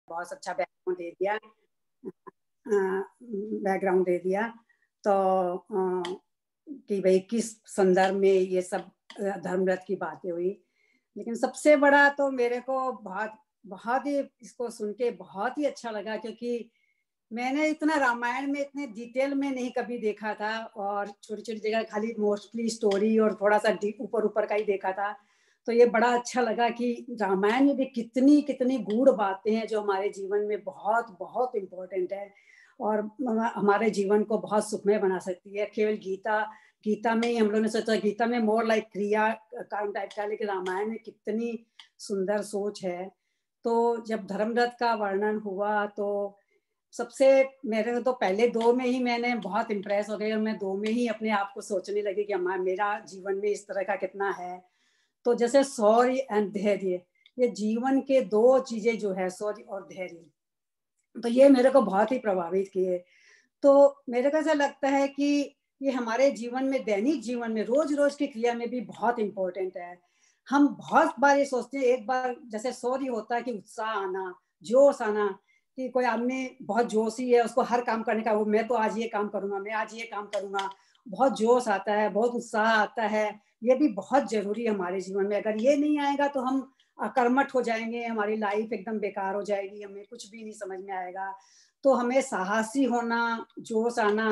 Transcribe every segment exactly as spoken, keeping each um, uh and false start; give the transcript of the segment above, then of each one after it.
बहुत अच्छा बैकग्राउंड दे दिया बैकग्राउंड दे दिया तो आ, कि भाई किस संदर्भ में ये सब धर्मरथ की बातें हुई। लेकिन सबसे बड़ा तो मेरे को बहुत बहुत ही इसको सुन के बहुत ही अच्छा लगा, क्योंकि मैंने इतना रामायण में इतने डिटेल में नहीं कभी देखा था, और छोटी छोटी जगह खाली मोस्टली स्टोरी और थोड़ा सा ऊपर ऊपर का ही देखा था। तो ये बड़ा अच्छा लगा कि रामायण में भी कितनी कितनी गूढ़ बातें हैं जो हमारे जीवन में बहुत बहुत इम्पोर्टेंट है और हमारे जीवन को बहुत सुखमय बना सकती है। केवल गीता गीता में ही हम लोगों ने सोचा गीता में मोर लाइक क्रिया काम टाइप का, लेकिन रामायण में कितनी सुंदर सोच है। तो जब धर्मरथ का वर्णन हुआ तो सबसे मेरे को तो पहले दो में ही मैंने बहुत इम्प्रेस हो गई और मैं दो में ही अपने आप को सोचने लगी कि हमारा मेरा जीवन में इस तरह का कितना है। तो जैसे शौर्य एंड धैर्य, ये जीवन के दो चीजें जो है शौर्य और धैर्य, तो ये मेरे को बहुत ही प्रभावित किए। तो मेरे को ऐसा लगता है कि ये हमारे जीवन में दैनिक जीवन में रोज रोज की क्रिया में भी बहुत इम्पोर्टेंट है। हम बहुत बार ये सोचते हैं, एक बार जैसे शौर्य होता है कि उत्साह आना, जोश आना, कि कोई आदमी बहुत जोशी है, उसको हर काम करने का, वो मैं तो आज ये काम करूंगा, मैं आज ये काम करूंगा, बहुत जोश आता है, बहुत उत्साह आता है। ये भी बहुत जरूरी है हमारे जीवन में। अगर ये नहीं आएगा तो हम कर्मठ हो जाएंगे, हमारी लाइफ एकदम बेकार हो जाएगी, हमें कुछ भी नहीं समझ में आएगा। तो हमें साहसी होना, जोश आना,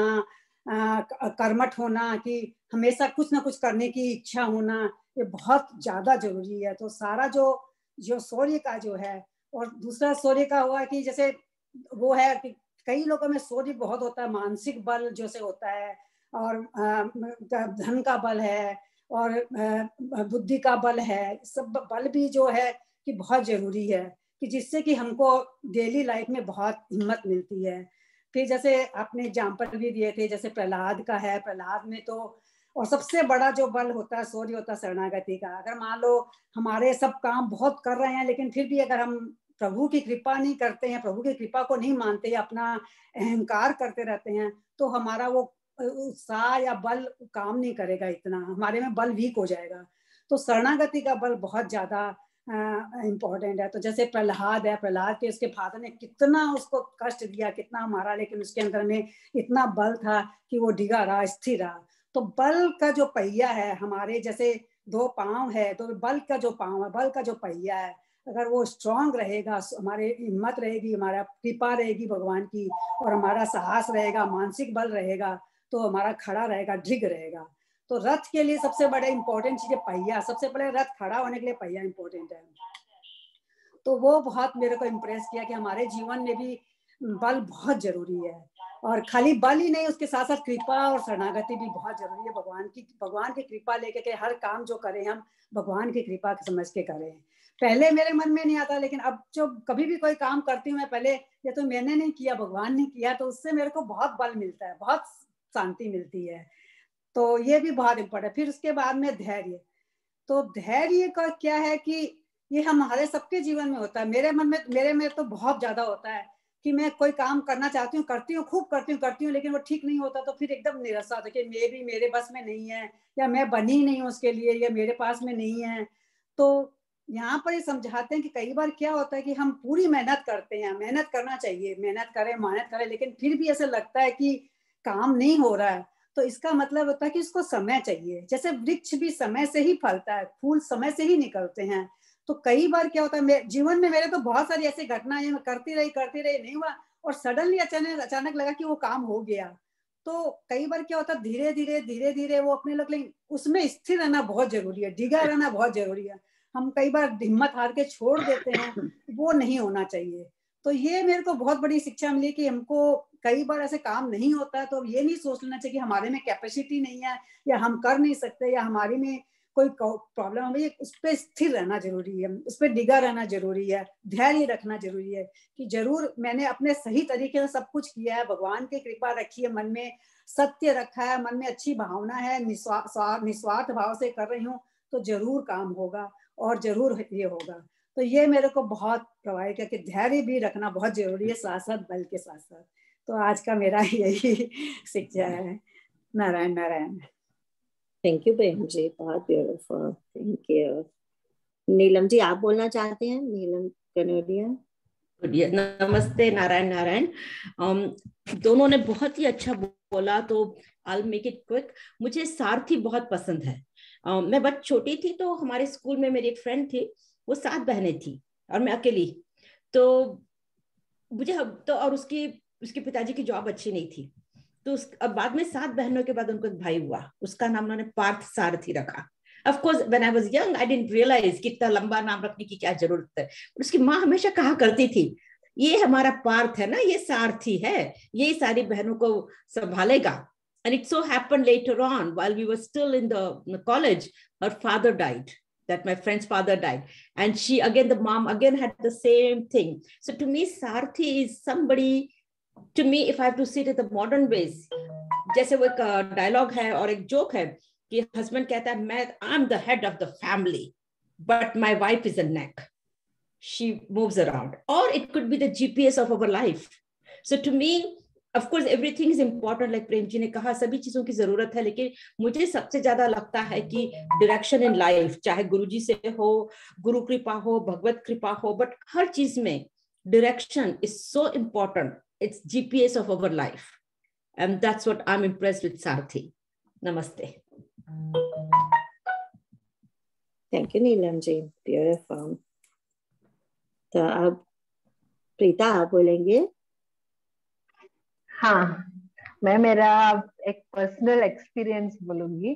कर्मठ होना, कि हमेशा कुछ ना कुछ करने की इच्छा होना, ये बहुत ज्यादा जरूरी है। तो सारा जो जो शौर्य का जो है, और दूसरा शौर्य का हुआ कि जैसे वो है कि कई लोगों में शौर्य बहुत होता है, मानसिक बल जैसे होता है, और धन का बल है, और बुद्धि का बल है। सब बल भी जो है कि बहुत जरूरी है, कि जिससे कि हमको डेली लाइफ में बहुत हिम्मत मिलती है। फिर जैसे आपने एग्जाम्पल भी दिए थे, जैसे प्रहलाद का है, प्रहलाद में तो और सबसे बड़ा जो बल होता है शौर्य होता है शरणागति का। अगर मान लो हमारे सब काम बहुत कर रहे हैं, लेकिन फिर भी अगर हम प्रभु की कृपा नहीं करते हैं, प्रभु की कृपा को नहीं मानते, अपना अहंकार करते रहते हैं, तो हमारा वो उत्साह या बल काम नहीं करेगा, इतना हमारे में बल वीक हो जाएगा। तो शरणागति का बल बहुत ज्यादा इम्पोर्टेंट है। तो जैसे प्रहलाद है, प्रहलाद के उसके फादर ने कितना उसको कष्ट दिया, कितना मारा, लेकिन उसके अंदर में इतना बल था कि वो डिगा रहा, स्थिर रहा। तो बल का जो पहिया है, हमारे जैसे दो पांव है, तो बल का जो पांव है, बल का जो पहिया है, अगर वो स्ट्रांग रहेगा, हमारे हिम्मत रहेगी, हमारा कृपा रहेगी भगवान की, और हमारा साहस रहेगा, मानसिक बल रहेगा, तो हमारा खड़ा रहेगा, ढिग रहेगा। तो रथ के लिए सबसे बड़े इंपॉर्टेंट चीज है पहिया। सबसे पहले रथ खड़ा होने के लिए पहिया इंपॉर्टेंट है। तो वो बहुत मेरे को इम्प्रेस किया कि हमारे जीवन में भी बल बहुत जरूरी है, और खाली बल ही नहीं, उसके साथ साथ कृपा और शरणागति भी बहुत जरूरी है। भगवान की भगवान की कृपा लेके के हर काम जो करें हम भगवान की कृपा समझ के करें। पहले मेरे मन में नहीं आता, लेकिन अब जो कभी भी कोई काम करती हूँ मैं, पहले ये तो मैंने नहीं किया, भगवान ने किया, तो उससे मेरे को बहुत बल मिलता है, बहुत शांति मिलती है। तो ये भी बहुत इम्पोर्टेंट है। फिर उसके बाद में धैर्य। तो धैर्य का क्या है कि ये हमारे सबके जीवन में होता है। मेरे मन में मेरे में तो बहुत ज्यादा होता है कि मैं कोई काम करना चाहती हूँ, करती हूँ, खूब करती हूँ करती हूँ लेकिन वो ठीक नहीं होता, तो फिर एकदम निराशा होता है कि मे भी मेरे बस में नहीं है, या मैं बनी नहीं हूँ उसके लिए, या मेरे पास में नहीं है। तो यहाँ पर ये समझाते हैं कि कई बार क्या होता है कि हम पूरी मेहनत करते हैं, मेहनत करना चाहिए, मेहनत करें मेहनत करें, लेकिन फिर भी ऐसा लगता है कि काम नहीं हो रहा है। तो इसका मतलब होता है कि इसको समय चाहिए। जैसे वृक्ष भी समय से ही फलता है, फूल समय से ही निकलते हैं। तो कई बार क्या होता है, जीवन में मेरे तो बहुत सारी ऐसी घटनाएं हैं, मैं करती रही करती रही नहीं हुआ, और सडनली अचानक अचानक लगा कि वो काम हो गया। तो कई बार क्या होता है, धीरे धीरे धीरे धीरे वो अपने लग, लेकिन उसमें स्थिर रहना बहुत जरूरी है, डिगा रहना बहुत जरूरी है। हम कई बार हिम्मत हार के छोड़ देते हैं, वो नहीं होना चाहिए। तो ये मेरे को बहुत बड़ी शिक्षा मिली कि हमको कई बार ऐसे काम नहीं होता है तो ये नहीं सोच लेना चाहिए कि हमारे में कैपेसिटी नहीं है, या हम कर नहीं सकते, या हमारी में कोई प्रॉब्लम है। उस पर स्थिर रहना जरूरी है, उस पर डिगा रहना जरूरी है, धैर्य रखना जरूरी है कि जरूर मैंने अपने सही तरीके से सब कुछ किया है, भगवान की कृपा रखी है, मन में सत्य रखा है, मन में अच्छी भावना है, निस्वार्थ निस्वार्थ भाव से कर रही हूँ, तो जरूर काम होगा और जरूर ये होगा। तो ये मेरे को बहुत प्रभावित किया कि धैर्य भी रखना बहुत जरूरी है, साथ साथ बल के साथ साथ। तो आज का मेरा यही शिक्षा है। नारायण नारायण। थैंक यू बहन जी, बहुत beautiful, thank you. Neelam ji आप बोलना चाहते हैं? नीलम कनोडिया। नमस्ते नारायण नारायण um, दोनों ने बहुत ही अच्छा बोला, तो I'll make it quick. मुझे सारथी बहुत पसंद है. uh, मैं बहुत छोटी थी तो हमारे स्कूल में मेरी एक फ्रेंड थी, वो सात बहनें थी और मैं अकेली. तो मुझे तो और उसकी उसके पिताजी की जॉब अच्छी नहीं थी, तो उस अब बाद में सात बहनों के बाद उनको एक भाई हुआ, उसका नाम उन्होंने पार्थ सारथी रखा. Of course, when I was young, I didn't realize कि इतना लंबा नाम रखने की क्या जरूरत है. उसकी माँ हमेशा कहा करती थी, ये हमारा पार्थ है ना, ये सारथी है, ये सारी बहनों को संभालेगा. And it so happened later on, while we were still in the, in the college, her father died. That my friend's father died, and she again, the mom again had the same thing. So to me, Sarathi is somebody. To me, if I have to see it in the modern ways, जैसे वो एक dialogue है और एक joke है कि husband कहता है, मैं I am the head of the family but my wife is a neck, she moves around. और it could be the GPS of our life. So to me, of course everything is important, like Prem ji ने कहा, सभी चीजों की जरूरत है, लेकिन मुझे सबसे ज्यादा लगता है कि डायरेक्शन इन लाइफ, चाहे गुरुजी से हो, गुरु कृपा हो, भगवत कृपा हो, बट हर चीज में direction is so important. It's G P S of our life, and that's what I'm impressed with Sarthi. Namaste. Thank you, Neelam ji. Beautiful. तो अब प्रीता आप बोलेंगे. हाँ, मैं मेरा एक पर्सनल एक्सपीरियंस बोलूंगी.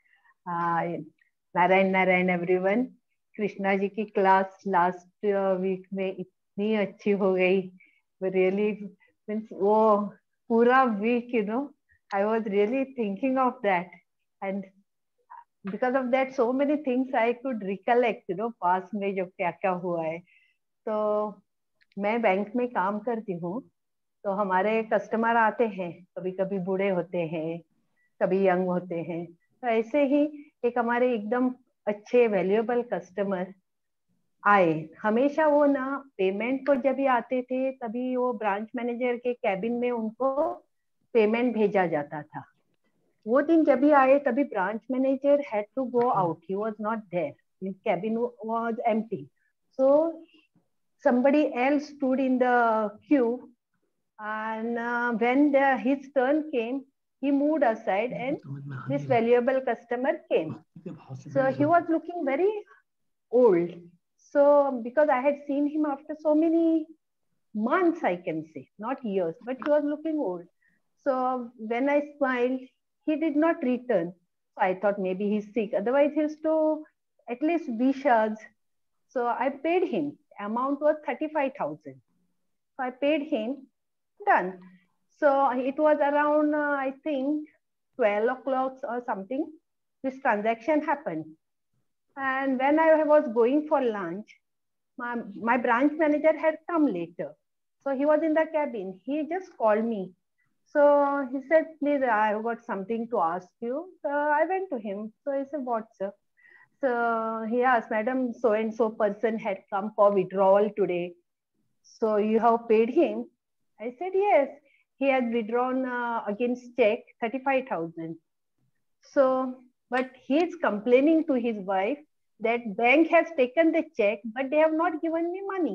नारायण नारायण एवरीवन. कृष्णा जी की क्लास लास्ट वीक में इतनी अच्छी हो गई. रियली मीन्स वो पूरा week, you know, I was really thinking of that, and because of that so many things I could recollect, you know, पास में जो क्या क्या हुआ है. तो मैं बैंक में काम करती हूँ, तो हमारे कस्टमर आते हैं, कभी कभी बूढ़े होते हैं, कभी यंग होते हैं. तो ऐसे ही एक हमारे एकदम अच्छे वैल्यूएबल कस्टमर आए. हमेशा वो ना पेमेंट को जब भी आते थे तभी वो ब्रांच मैनेजर के कैबिन में उनको पेमेंट भेजा जाता था. वो दिन जब भी आए तभी branch manager had to go out, he was not there, his cabin was empty. So somebody else stood in the queue, and uh, when the, his turn came, he moved aside and this valuable customer came. So he was looking very old. So because I had seen him after so many months, I can say, not years, but he was looking old. So when I smiled, he did not return. So I thought maybe he's sick, otherwise he used to at least wish us. So I paid him. Amount was thirty-five thousand. So I paid him. Done. So it was around, uh, I think, twelve o'clock or something. This transaction happened. And when I was going for lunch, my, my branch manager had come later. So he was in the cabin. He just called me. So he said, please, I have got something to ask you. So I went to him. So he said, what, sir? So he asked, madam, so and so person had come for withdrawal today. So you have paid him? I said, yes. He had withdrawn uh, against check thirty-five thousand. So, but he is complaining to his wife that bank has taken the check, but they have not given me money.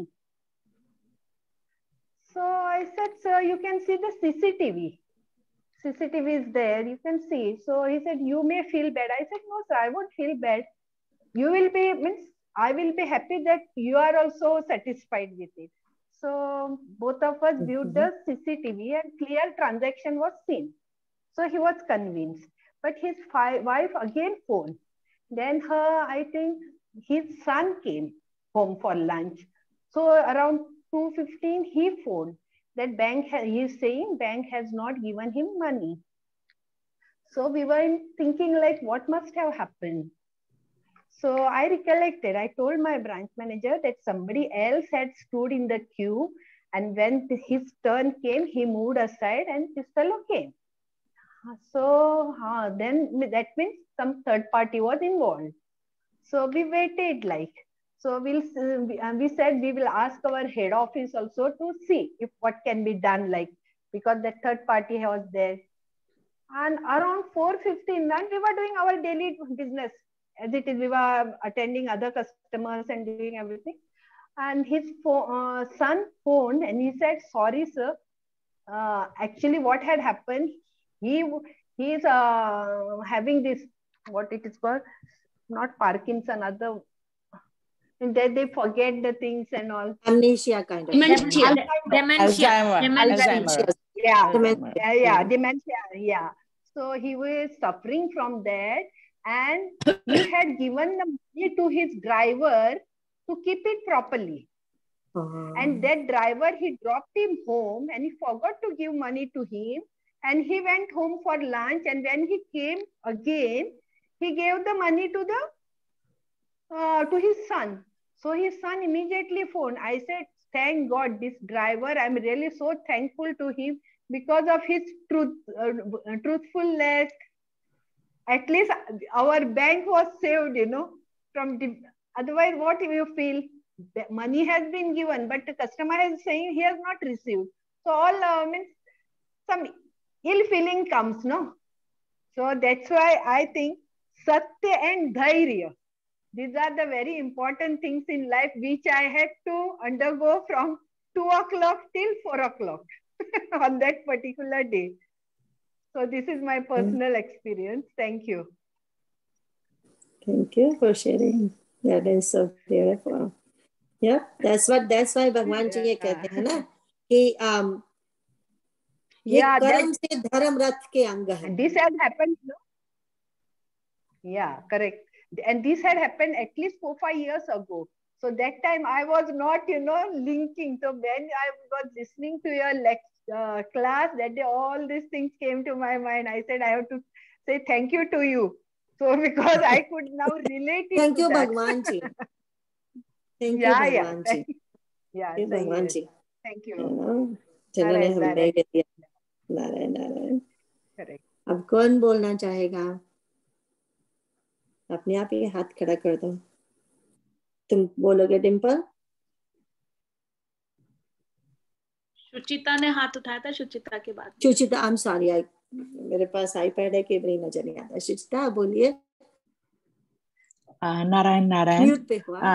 So I said, sir, you can see the C C T V. C C T V is there, you can see. So he said, you may feel bad. I said, no, sir, I won't feel bad. You will be, means I will be happy that you are also satisfied with it. So both of us viewed the C C T V and clear transaction was seen. So he was convinced. But his wife again phoned. Then her, I think his son came home for lunch. So around two fifteen, he phoned that bank, he is saying bank has not given him money. So we were thinking like, what must have happened? So I recollected, I told my branch manager that somebody else had stood in the queue, and when his turn came, he moved aside and this fellow came. So uh, then that means some third party was involved. So we waited like, so we'll, uh, we said we will ask our head office also to see if what can be done, like, because the third party was there. And around four fifteen, then we were doing our daily business. As it is, we were attending other customers and doing everything. and his fo- uh, son phoned and he said, sorry sir, uh, actually what had happened, he he is uh, having this, what it is called, not Parkinson, other, and then they forget the things and all. Amnesia kind of. Dementia. Dementia. Alzheimer. Yeah. Alzheimer. Yeah, yeah, dementia. Yeah. So he was suffering from that, and he had given the money to his driver to keep it properly. Oh. And that driver, he dropped him home and he forgot to give money to him. And he went home for lunch. And when he came again, he gave the money to the uh, to his son. So his son immediately phoned. I said, thank God, this driver, I'm really so thankful to him because of his truth, uh, truthfulness. At least our bank was saved, you know, from the, otherwise what do you feel? The money has been given, but the customer is saying he has not received. So all uh, means some ill feeling comes, no? So that's why I think Satya and Dhairya, these are the very important things in life which I had to undergo from two o'clock till four o'clock on that particular day. So this is my personal experience. Thank you. Thank you for sharing. That is so beautiful. Yeah, that's what that's why भगवान जी ये कहते हैं ना कि um ये Yeah, कर्म that, से धर्म रथ के अंग है. this has happened, no? Yeah, correct. And this had happened at least four, five years ago. So that time I was not, you know, linking. So when I was listening to your lecture, uh, class, that day, all these things came to my mind. I said, I have to say thank you to you. So because I could now relate it Thank to you, that. Bhagwan ji. Thank yeah, you, yeah. Bhagwan ji. Yeah, Thank you, thank Bhagwan you. ji. Thank You you. know, जिन्होंने नारायण, हमें नारायण. ये दिया. Narayan Narayan. Correct. अब कौन बोलना चाहेगा? अपने आप ही हाथ खड़ा कर दो. तुम बोलोगे डिम्पल? सुचिता ने हाथ उठाया था, सुचिता के बाद. सुचिता, आई एम सॉरी, आई मेरे पास आईपैड है कि मेरी नजर नहीं आता. सुचिता बोलिए. नारायण नारायण. म्यूट पे हुआ.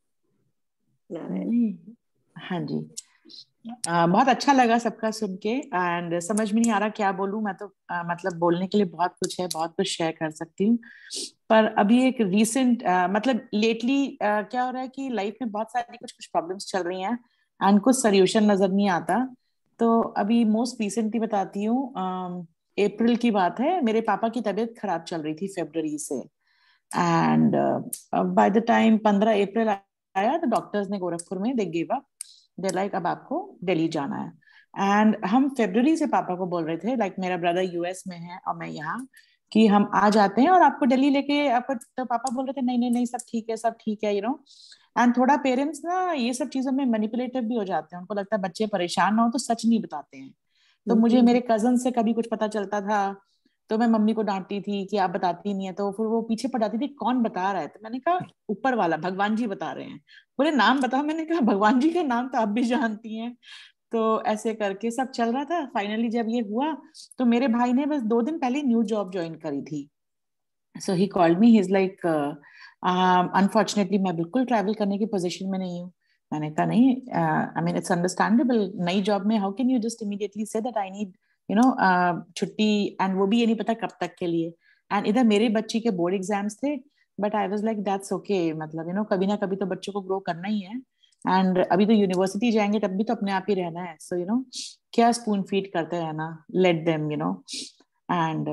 नारायण. हाँ जी. आ, बहुत अच्छा लगा सबका सुन के, एंड समझ में नहीं आ रहा क्या बोलूं. मैं तो आ, मतलब बोलने के लिए बहुत कुछ है, बहुत कुछ शेयर कर सकती हूँ, पर अभी एक रीसेंट मतलब लेटली क्या हो रहा है कि लाइफ में बहुत सारी कुछ कुछ प्रॉब्लम्स चल रही हैं एंड कुछ सोल्यूशन नजर नहीं आता. तो अभी मोस्ट रिसेंटली बताती हूँ. अप्रैल की बात है, मेरे पापा की तबीयत खराब चल रही थी फरवरी से, एंड बाय द टाइम पंद्रह अप्रैल आया तो डॉक्टर्स ने गोरखपुर में they give up. They like अब आपको दिल्ली जाना है. एंड हम फरवरी से पापा को बोल रहे थे, लाइक मेरा ब्रदर यूएस में है और मैं यहाँ, कि हम आ जाते हैं और आपको दिल्ली लेके आपको. तो पापा बोल रहे थे नहीं नहीं नहीं सब ठीक है, सब ठीक है, यू नो. एंड थोड़ा पेरेंट्स ना ये सब चीजों में मैनिपुलेटिव भी हो जाते हैं. उनको लगता है बच्चे परेशान ना हो तो सच नहीं बताते हैं. तो मुझे मेरे कजन से कभी कुछ पता चलता था तो मैं मम्मी को डांटती थी कि आप बताती नहीं है. तो फिर वो पीछे पड़ जाती थी, कौन बता रहा है? तो मैंने कहा ऊपर वाला, भगवान जी बता रहे हैं. बोले नाम बताओ. मैंने कहा भगवान जी का नाम तो आप भी जानती हैं. तो ऐसे करके सब चल रहा था. फाइनली जब ये हुआ तो मेरे भाई ने बस दो दिन पहले न्यू जॉब ज्वाइन करी थी. So he called me, he is like unfortunately मैं बिल्कुल ट्रैवल करने की पोजीशन में नहीं हूँ. मैंने कहा नहीं, आई मीन इट्स अंडरस्टैंडेबल. नई जॉब में how can you just immediately say that I need you know छुट्टी, एंड वो भी ये नहीं पता कब तक के लिए. एंड इधर मेरे बच्ची के बोर्ड एग्जाम्स थे, but I was like that's okay. मतलब यू नो कभी ना कभी तो बच्चों को ग्रो करना ही है. एंड अभी तो यूनिवर्सिटी जाएंगे तब भी तो अपने आप ही रहना है. सो यू नो क्या स्पून फीड करते रहना, let them, you know. And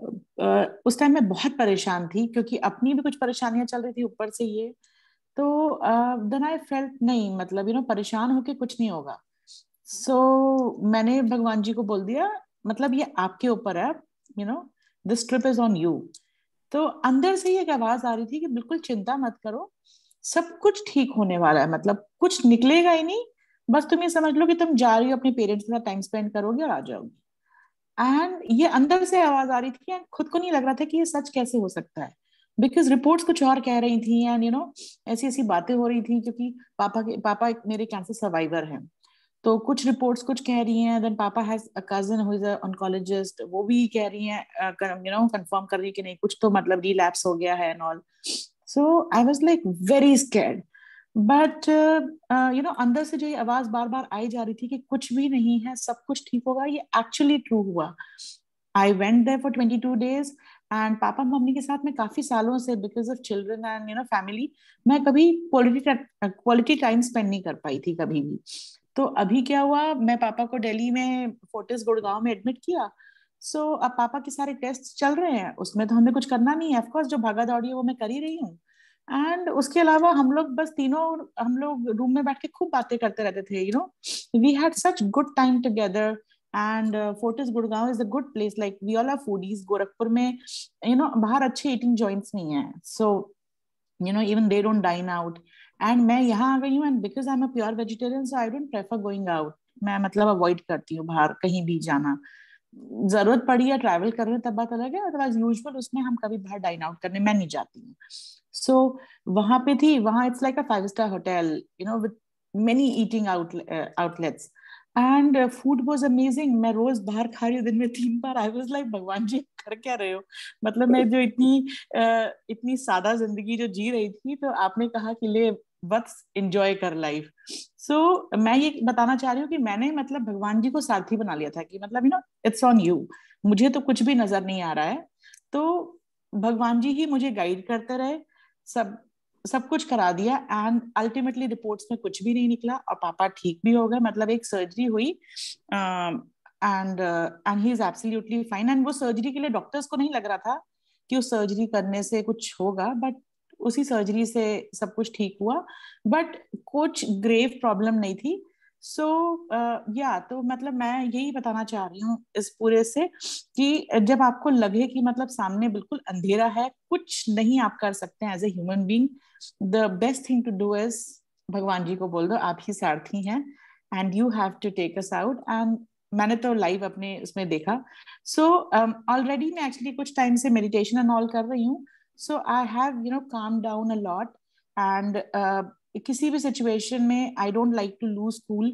उस टाइम मैं बहुत परेशान थी क्योंकि अपनी भी कुछ परेशानियां चल रही थी ऊपर से ये. तो देन आई फेल्ट नहीं, मतलब यू नो परेशान होके कुछ नहीं होगा. सो so, मैंने भगवान जी को बोल दिया, मतलब ये आपके ऊपर है, you know this trip is on you. तो अंदर से ये एक आवाज आ रही थी कि बिल्कुल चिंता मत करो, सब कुछ ठीक होने वाला है. मतलब कुछ निकलेगा ही नहीं, बस तुम ये समझ लो कि तुम जा रही हो अपने पेरेंट्स के साथ टाइम स्पेंड करोगे और आ जाओगी. एंड ये अंदर से आवाज आ रही थी एंड खुद को नहीं लग रहा था कि ये सच कैसे हो सकता है, बिकॉज रिपोर्ट्स कुछ और कह रही थी एंड यू नो ऐसी ऐसी बातें हो रही थी. क्योंकि पापा के पापा मेरे कैंसर सर्वाइवर हैं, तो कुछ रिपोर्ट्स कुछ कह रही हैं. देन पापा has a cousin who is a oncologist, वो भी कह रही हैं, यू नो कंफर्म कर रही है कि नहीं कुछ तो मतलब रिलैप्स हो गया है and all. So I was like very scared. But you know अंदर से जो ये आवाज बार बार आई जा रही थी कि कुछ भी नहीं है, सब कुछ ठीक होगा, ये एक्चुअली ट्रू हुआ. I went there for twenty two days and पापा मम्मी के साथ मैं काफी सालों से because of children and you know family मैं कभी क्वालिटी क्वालिटी टाइम स्पेंड नहीं कर पाई थी कभी भी. तो अभी क्या हुआ, मैं पापा को दिल्ली में फोर्टिस गुड़गांव में एडमिट किया. सो so, अब पापा के सारे टेस्ट चल रहे हैं, उसमें तो हमें कुछ करना नहीं है. ऑफकोर्स जो भागा दौड़ी है वो मैं कर ही रही हूँ. एंड उसके अलावा हम लोग बस तीनों हम लोग रूम में बैठ के खूब बातें करते रहते थे. You know we had such good time together. And Fortis Gurgaon is a good place. Like we all are foodies. Gorakhpur में यू नो बाहर अच्छे ईटिंग जॉइंट्स नहीं है. So you know even they don't dine out. And मैं यहाँ आ गई हूँ and because I am a pure vegetarian so I don't prefer going out. मैं मतलब अवॉइड करती हूँ बाहर कहीं भी जाना. जरूरत पड़ी या ट्रैवल कर रहे हैं तब बात अलग है, अदरवाइज यूजुअल उसमें हम कभी बाहर डाइन आउट करने मैं नहीं जाती हूँ. सो so, वहां पे थी, वहां it's like a five star hotel you know with many eating outlets and food was amazing. मैं रोज बाहर खा रही हूँ दिन में तीन बार. आई वाज लाइक भगवान जी कर क्या रहे हो. मतलब मैं जो इतनी uh, इतनी सादा जिंदगी जो जी रही थी, तो आपने कहा कि ले बस एंजॉय कर लाइफ. सो so, मैं ये बताना चाह रही हूँ कि मैंने मतलब भगवान जी को सारथी बना लिया था कि मतलब you know it's on you. मुझे तो कुछ भी नजर नहीं आ रहा है, तो भगवान जी ही मुझे गाइड करते रहे. सब सब कुछ करा दिया एंड अल्टीमेटली रिपोर्ट्स में कुछ भी नहीं निकला और पापा ठीक भी हो गए. मतलब एक सर्जरी हुई and and he is absolutely fine. And वो सर्जरी के लिए डॉक्टर्स को नहीं लग रहा था कि उस सर्जरी करने से कुछ होगा, बट उसी सर्जरी से सब कुछ ठीक हुआ. बट कुछ ग्रेव प्रॉब्लम नहीं थी. सो so, या uh, yeah, तो मतलब मैं यही बताना चाह रही हूँ इस पूरे से कि जब आपको लगे कि मतलब सामने बिल्कुल अंधेरा है, कुछ नहीं आप कर सकते हैं as a human being, the best thing to do is भगवान जी को बोल दो आप ही सारथी हैं and you have to take us out. And मैंने तो लाइव अपने उसमें देखा. सो ऑलरेडी मैं एक्चुअली कुछ टाइम से मेडिटेशन एंड ऑल कर रही हूँ. So I have you know calm down a lot and किसी भी सिचुएशन में I don't like to lose cool.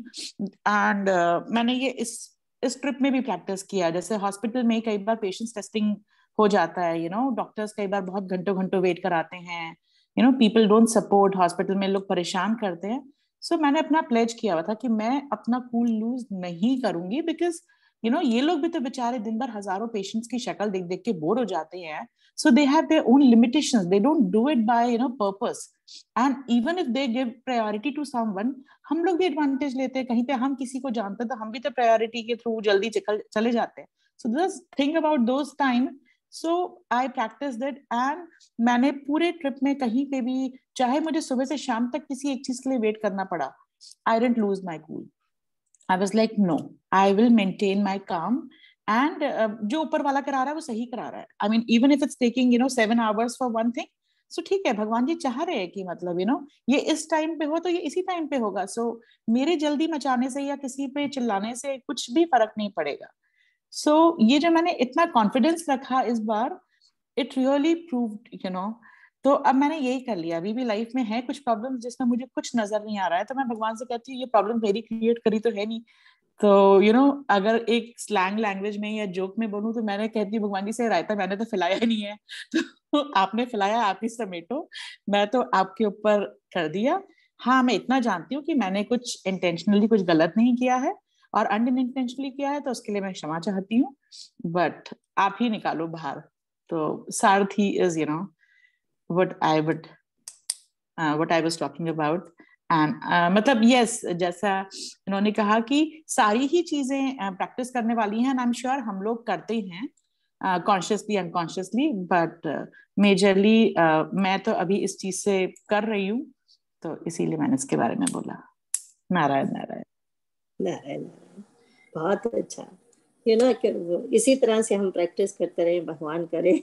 And मैंने ये इस इस ट्रिप में भी प्रैक्टिस किया. जैसे हॉस्पिटल में कई बार पेशेंट्स टेस्टिंग हो जाता है, यू नो डॉक्टर्स कई बार बहुत घंटों घंटों वेट कराते हैं. You know people don't support. Hospital में लोग परेशान करते हैं. सो so, मैंने अपना प्लेज किया हुआ था कि मैं अपना कूल लूज नहीं करूंगी बिकॉज यू नो ये लोग भी तो बेचारे दिन भर हजारों पेशेंट्स की शक्ल देख देख के बोर हो जाते हैं. So they have their own limitations. They don't do it by you know purpose. And even if they give priority to someone, हम लोग भी एडवांटेज लेते हैं. कहीं पे हम किसी को जानते हैं तो हम भी तो प्रायोरिटी के थ्रू जल्दी चले जाते हैं. So just think about those time. So I practiced it and मैंने पूरे ट्रिप में कहीं पे भी चाहे मुझे सुबह से शाम तक किसी एक चीज के लिए वेट करना पड़ा, I didn't lose my cool. I was like no, I will maintain my calm. And uh, जो ऊपर वाला करा रहा है वो सही करा रहा है. I mean even if it's taking you know seven hours for one thing, so ठीक है भगवान जी चाह रहे हैं कि मतलब यू नो ये इस टाइम पे हो तो ये इसी टाइम पे होगा. सो so, मेरे जल्दी मचाने से या किसी पे चिल्लाने से कुछ भी फर्क नहीं पड़ेगा. सो so, ये जो मैंने इतना कॉन्फिडेंस रखा इस बार, it really proved you know. तो अब मैंने यही कर लिया. अभी भी लाइफ में है कुछ प्रॉब्लम जिसमें मुझे कुछ नजर नहीं आ रहा है, तो मैं भगवान से कहती हूँ ये प्रॉब्लम मेरी क्रिएट करी तो है नहीं. तो यू you नो know, अगर एक स्लैंग लैंग्वेज में या जोक में बोलूं तो मैंने कहती हूँ भगवान जी से रायता मैंने तो फैलाया ही नहीं है, तो आपने फैलाया, आप ही समेटो. मैं तो आपके ऊपर कर दिया. हाँ मैं इतना जानती हूँ कि मैंने कुछ इंटेंशनली कुछ गलत नहीं किया है और अनइंटेंशनली किया है, तो उसके लिए मैं क्षमा चाहती हूँ. बट आप ही निकालो बाहर. तो सारथी is you know what I would what I was talking about. And uh, मतलब यस yes, जैसा इन्होंने कहा कि सारी ही चीजें प्रैक्टिस uh, करने वाली हैं. आई एम श्योर हम लोग करते हैं कॉन्शियसली अनकॉन्शियसली, बट मेजरली मैं तो अभी इस चीज से कर रही हूँ, तो इसीलिए मैंने इसके बारे में बोला. नारायण नारायण नारायण. बहुत अच्छा. यू नो इसी तरह से हम प्रैक्टिस करते रहे, भगवान करे.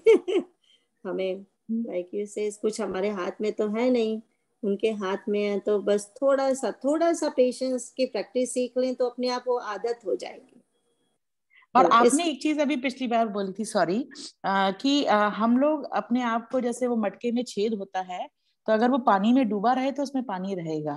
हमें लाइक यू से कुछ हमारे हाथ में तो है नहीं, उनके हाथ में है. तो बस थोड़ा सा थोड़ा सा पेशेंस की प्रैक्टिस सीख लें तो अपने आप वो आदत हो जाएगी. और तो आपने इस... एक चीज अभी पिछली बार बोली थी, सॉरी, कि आ, हम लोग अपने आप को जैसे वो मटके में छेद होता है तो अगर वो पानी में डूबा रहे तो उसमें पानी रहेगा.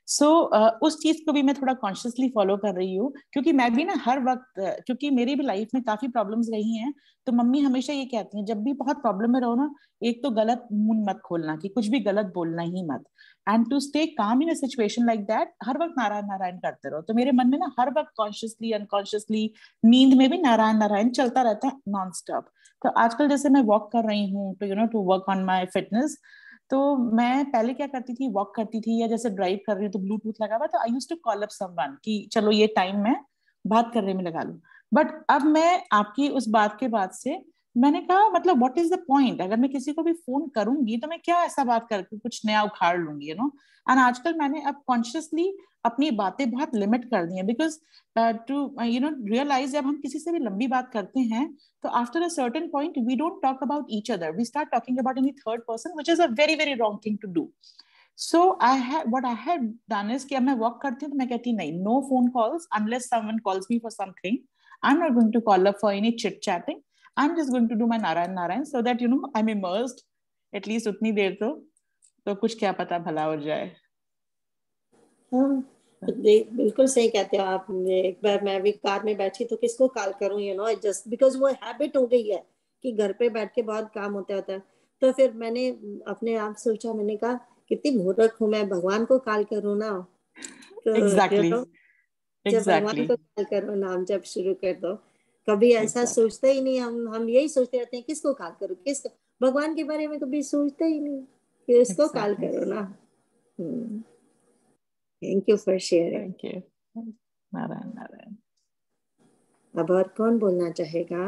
सो so, uh, उस चीज को भी मैं थोड़ा कॉन्शियसली फॉलो कर रही हूँ, क्योंकि मैं भी ना हर वक्त, क्योंकि मेरी भी लाइफ में काफी प्रॉब्लम्स रही हैं, तो मम्मी हमेशा ये कहती हैं जब भी बहुत प्रॉब्लम में रहो ना, एक तो गलत मुंह मत खोलना, कि कुछ भी गलत बोलना ही मत, and to stay calm in a situation like that, हर वक्त नारायण नारायण करते रहो। तो मेरे मन में ना हर वक्त कॉन्शियसली अनकॉन्शियसली नींद में भी नारायण नारायण चलता रहता है नॉन स्टॉप। तो आजकल जैसे मैं वॉक कर रही हूँ to you know to work on my fitness, तो मैं पहले क्या करती थी, वॉक करती थी या जैसे ड्राइव कर रही हूँ तो ब्लूटूथ लगा हुआ, तो I used to call up someone कि चलो ये टाइम मैं बात करने में लगा लूं। बट अब मैं आपकी उस बात के बाद से मैंने कहा मतलब व्हाट इज द पॉइंट, अगर मैं किसी को भी फोन करूंगी तो मैं क्या ऐसा बात करके कुछ नया उखाड़ लूंगी, यू नो। एंड आजकल मैंने अब कॉन्शियसली अपनी बातें बहुत लिमिट कर दी हैं, because to you know realize, जब हम किसी से भी लंबी बात करते हैं तो after a certain point we don't talk about each other, we start talking about any third person, which is a very very wrong thing to do. So I had what I had done is कि अब मैं walk करती हूँ तो मैं कहती नहीं, no phone calls unless someone calls me for something. I'm not going to call up for any chit chatting. I'm just going to do my narayan narayan so that you know I'm immersed at least उतनी देर तो तो कुछ क्या पता भला हो जाए। हाँ, बिल्कुल सही कहते हो आप। एक बार मैं भी कार में बैठी तो किसको कॉल करूं, यू नो, जस्ट बिकॉज वो हैबिट हो गई है कि घर पे बैठ के बहुत काम होता होता है। तो फिर मैंने अपने आप सोचा, मैंने कहा कितनी मूर्ख हूं मैं, भगवान को कॉल करूं ना। तो Exactly. you know, जब Exactly. भगवान को कॉल करो, नाम जब शुरू कर दो, कभी ऐसा Exactly. सोचते ही नहीं। हम हम यही सोचते रहते हैं किसको कॉल करूं, किसको, भगवान के बारे में कभी सोचते ही नहीं कि उसको कॉल Exactly. करो ना। Hmm thank you for sharing. Thank you. Narayan Narayan. अब और कौन बोलना चाहेगा?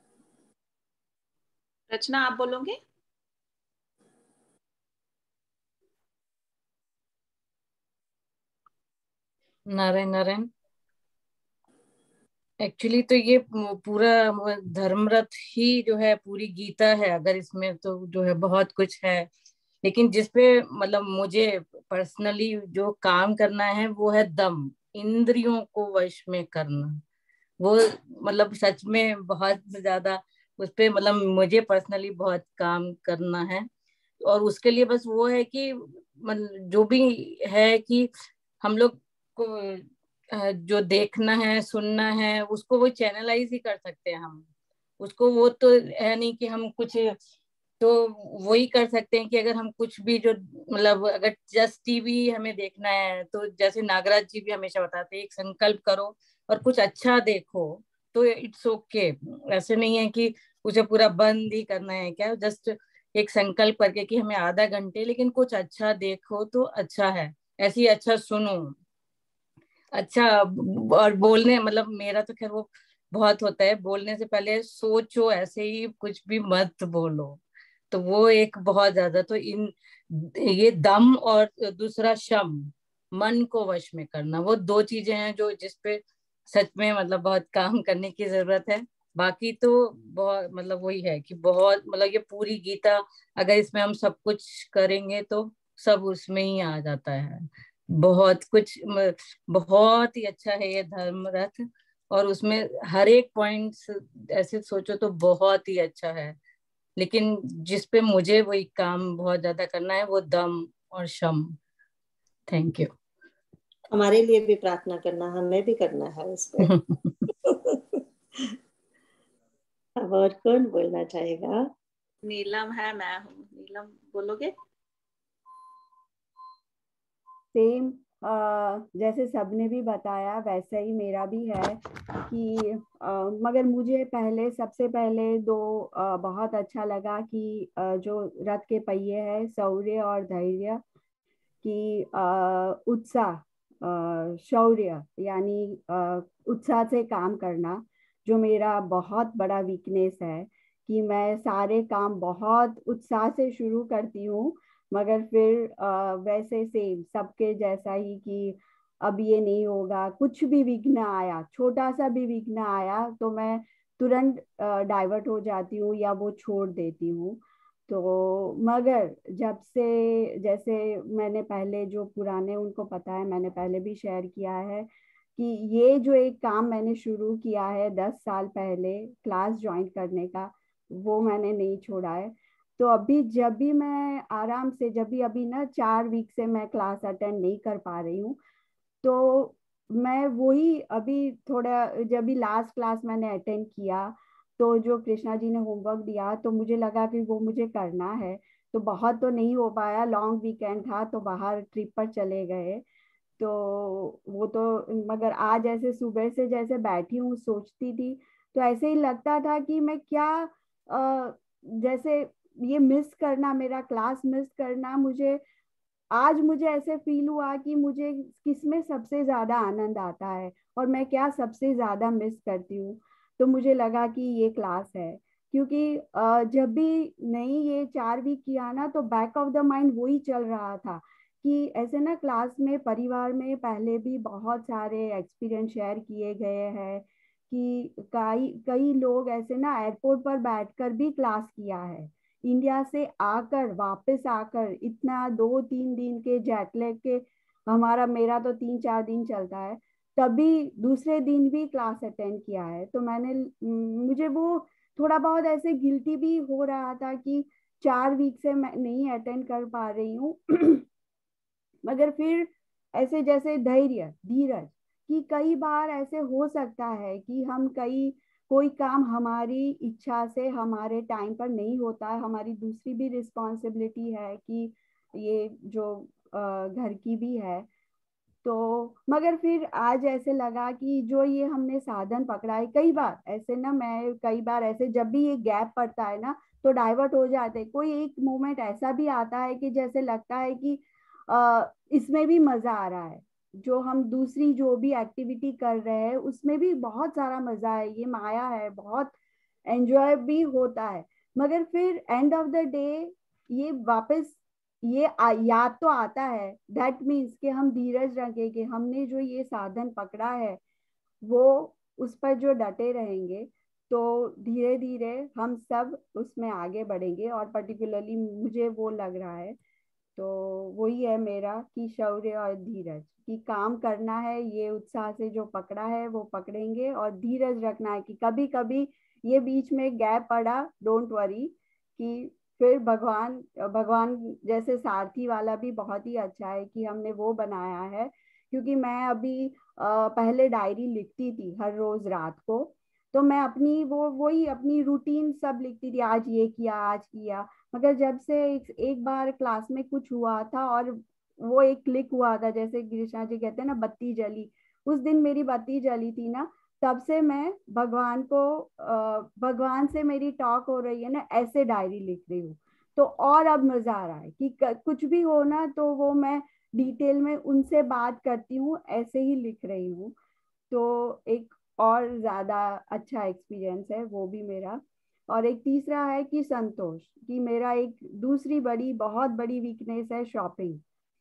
रचना, आप बोलोगे? नारायण नारायण। एक्चुअली तो ये पूरा धर्मरथ ही जो है पूरी गीता है, अगर इसमें तो जो है बहुत कुछ है, लेकिन जिसपे मतलब मुझे पर्सनली जो काम करना है वो है दम, इंद्रियों को वश में करना। वो मतलब सच में बहुत ज्यादा उस पे मतलब मुझे पर्सनली बहुत काम करना है। और उसके लिए बस वो है कि मतलब जो भी है कि हम लोग को जो देखना है सुनना है उसको वो चैनलाइज ही कर सकते हैं हम उसको। वो तो है नहीं कि हम कुछ, तो वही कर सकते हैं कि अगर हम कुछ भी जो मतलब अगर जस्ट टीवी हमें देखना है तो जैसे नागराज जी भी हमेशा बताते हैं एक संकल्प करो और कुछ अच्छा देखो, तो इट्स ओके। ऐसे नहीं है कि उसे पूरा बंद ही करना है क्या, जस्ट एक संकल्प करके कि हमें आधा घंटे लेकिन कुछ अच्छा देखो तो अच्छा है, ऐसे ही अच्छा सुनो, अच्छा। और बोलने मतलब मेरा तो खैर वो बहुत होता है, बोलने से पहले सोचो, ऐसे ही कुछ भी मत बोलो। तो वो एक बहुत ज्यादा, तो इन ये दम और दूसरा शम, मन को वश में करना, वो दो चीजें हैं जो जिसपे सच में मतलब बहुत काम करने की जरूरत है। बाकी तो बहुत मतलब वही है कि बहुत मतलब ये पूरी गीता अगर इसमें हम सब कुछ करेंगे तो सब उसमें ही आ जाता है। बहुत कुछ बहुत ही अच्छा है ये धर्म रथ, और उसमें हर एक पॉइंट ऐसे सोचो तो बहुत ही अच्छा है। लेकिन जिसपे मुझे वही काम बहुत ज्यादा करना है वो दम और शम। Thank you. हमारे लिए भी प्रार्थना करना, हमें भी करना है इस पे। अब और कौन बोलना चाहेगा? नीलम है, मैं हूँ। नीलम बोलोगे? सेम जैसे सबने भी बताया वैसे ही मेरा भी है कि आ, मगर मुझे पहले सबसे पहले दो आ, बहुत अच्छा लगा कि आ, जो रथ के पहिए है शौर्य और धैर्य की उत्साह, शौर्य यानी आ, उत्साह से काम करना, जो मेरा बहुत बड़ा वीकनेस है कि मैं सारे काम बहुत उत्साह से शुरू करती हूँ मगर फिर आ, वैसे सेम सबके जैसा ही कि अब ये नहीं होगा, कुछ भी विघ्न आया, छोटा सा भी विघ्न आया तो मैं तुरंत डाइवर्ट हो जाती हूँ या वो छोड़ देती हूँ। तो मगर जब से, जैसे मैंने पहले जो पुराने उनको पता है, मैंने पहले भी शेयर किया है कि ये जो एक काम मैंने शुरू किया है दस साल पहले क्लास ज्वाइन करने का, वो मैंने नहीं छोड़ा है। तो अभी जब भी मैं आराम से, जब भी अभी ना चार वीक से मैं क्लास अटेंड नहीं कर पा रही हूँ, तो मैं वही अभी थोड़ा, जब भी लास्ट क्लास मैंने अटेंड किया तो जो कृष्णा जी ने होमवर्क दिया तो मुझे लगा कि वो मुझे करना है। तो बहुत तो नहीं हो पाया, लॉन्ग वीकेंड था तो बाहर ट्रिप पर चले गए, तो वो तो, मगर आज ऐसे सुबह से जैसे बैठी हूँ सोचती थी तो ऐसे ही लगता था कि मैं क्या आ, जैसे ये मिस करना, मेरा क्लास मिस करना, मुझे आज मुझे ऐसे फील हुआ कि मुझे किसमें सबसे ज्यादा आनंद आता है और मैं क्या सबसे ज्यादा मिस करती हूँ। तो मुझे लगा कि ये क्लास है, क्योंकि अ, जब भी नहीं ये चार वीक किया ना तो बैक ऑफ द माइंड वही चल रहा था कि ऐसे ना क्लास में, परिवार में पहले भी बहुत सारे एक्सपीरियंस शेयर किए गए हैं कि कई कई लोग ऐसे ना एयरपोर्ट पर बैठकर भी क्लास किया है, इंडिया से आकर वापस आकर इतना दो तीन दिन के जेटलैग के, हमारा मेरा तो तीन चार दिन चलता है, तभी दूसरे दिन भी क्लास अटेंड किया है। तो मैंने, मुझे वो थोड़ा बहुत ऐसे गिल्टी भी हो रहा था कि चार वीक से मैं नहीं अटेंड कर पा रही हूँ मगर फिर ऐसे जैसे धैर्य, धीरज, कि कई बार ऐसे हो सकता है कि हम कई कोई काम हमारी इच्छा से हमारे टाइम पर नहीं होता है, हमारी दूसरी भी रिस्पॉन्सिबिलिटी है कि ये जो घर की भी है, तो मगर फिर आज ऐसे लगा कि जो ये हमने साधन पकड़ा है, कई बार ऐसे ना, मैं कई बार ऐसे जब भी ये गैप पड़ता है ना तो डाइवर्ट हो जाते हैं, कोई एक मोमेंट ऐसा भी आता है कि जैसे लगता है कि आ, इसमें भी मजा आ रहा है, जो हम दूसरी जो भी एक्टिविटी कर रहे हैं उसमें भी बहुत सारा मजा है, ये माया है, बहुत एंजॉय भी होता है, मगर फिर एंड ऑफ द डे ये वापस ये आ, याद तो आता है, दैट मीन्स कि हम धीरज रखें कि हमने जो ये साधन पकड़ा है वो उस पर जो डटे रहेंगे तो धीरे धीरे हम सब उसमें आगे बढ़ेंगे, और पर्टिकुलरली मुझे वो लग रहा है, तो वही है मेरा कि शौर्य और धीरज, कि काम करना है, ये उत्साह से जो पकड़ा है वो पकड़ेंगे, और धीरज रखना है कि कभी कभी ये बीच में गैप पड़ा, डोंट वरी, कि फिर भगवान भगवान जैसे सारथी वाला भी बहुत ही अच्छा है कि हमने वो बनाया है, क्योंकि मैं अभी अ, पहले डायरी लिखती थी हर रोज रात को, तो मैं अपनी वो वही अपनी रूटीन सब लिखती थी, आज ये किया आज किया, मगर जब से एक, एक बार क्लास में कुछ हुआ था और वो एक क्लिक हुआ था, जैसे कृष्णा जी कहते हैं ना बत्ती जली, उस दिन मेरी बत्ती जली थी ना, तब से मैं भगवान को भगवान से मेरी टॉक हो रही है ना, ऐसे डायरी लिख रही हूँ, तो और अब मजा आ रहा है कि कुछ भी हो ना तो वो मैं डिटेल में उनसे बात करती हूँ, ऐसे ही लिख रही हूँ, तो एक और ज्यादा अच्छा एक्सपीरियंस है वो भी मेरा। और एक तीसरा है कि संतोष, कि मेरा एक दूसरी बड़ी बहुत बड़ी वीकनेस है शॉपिंग,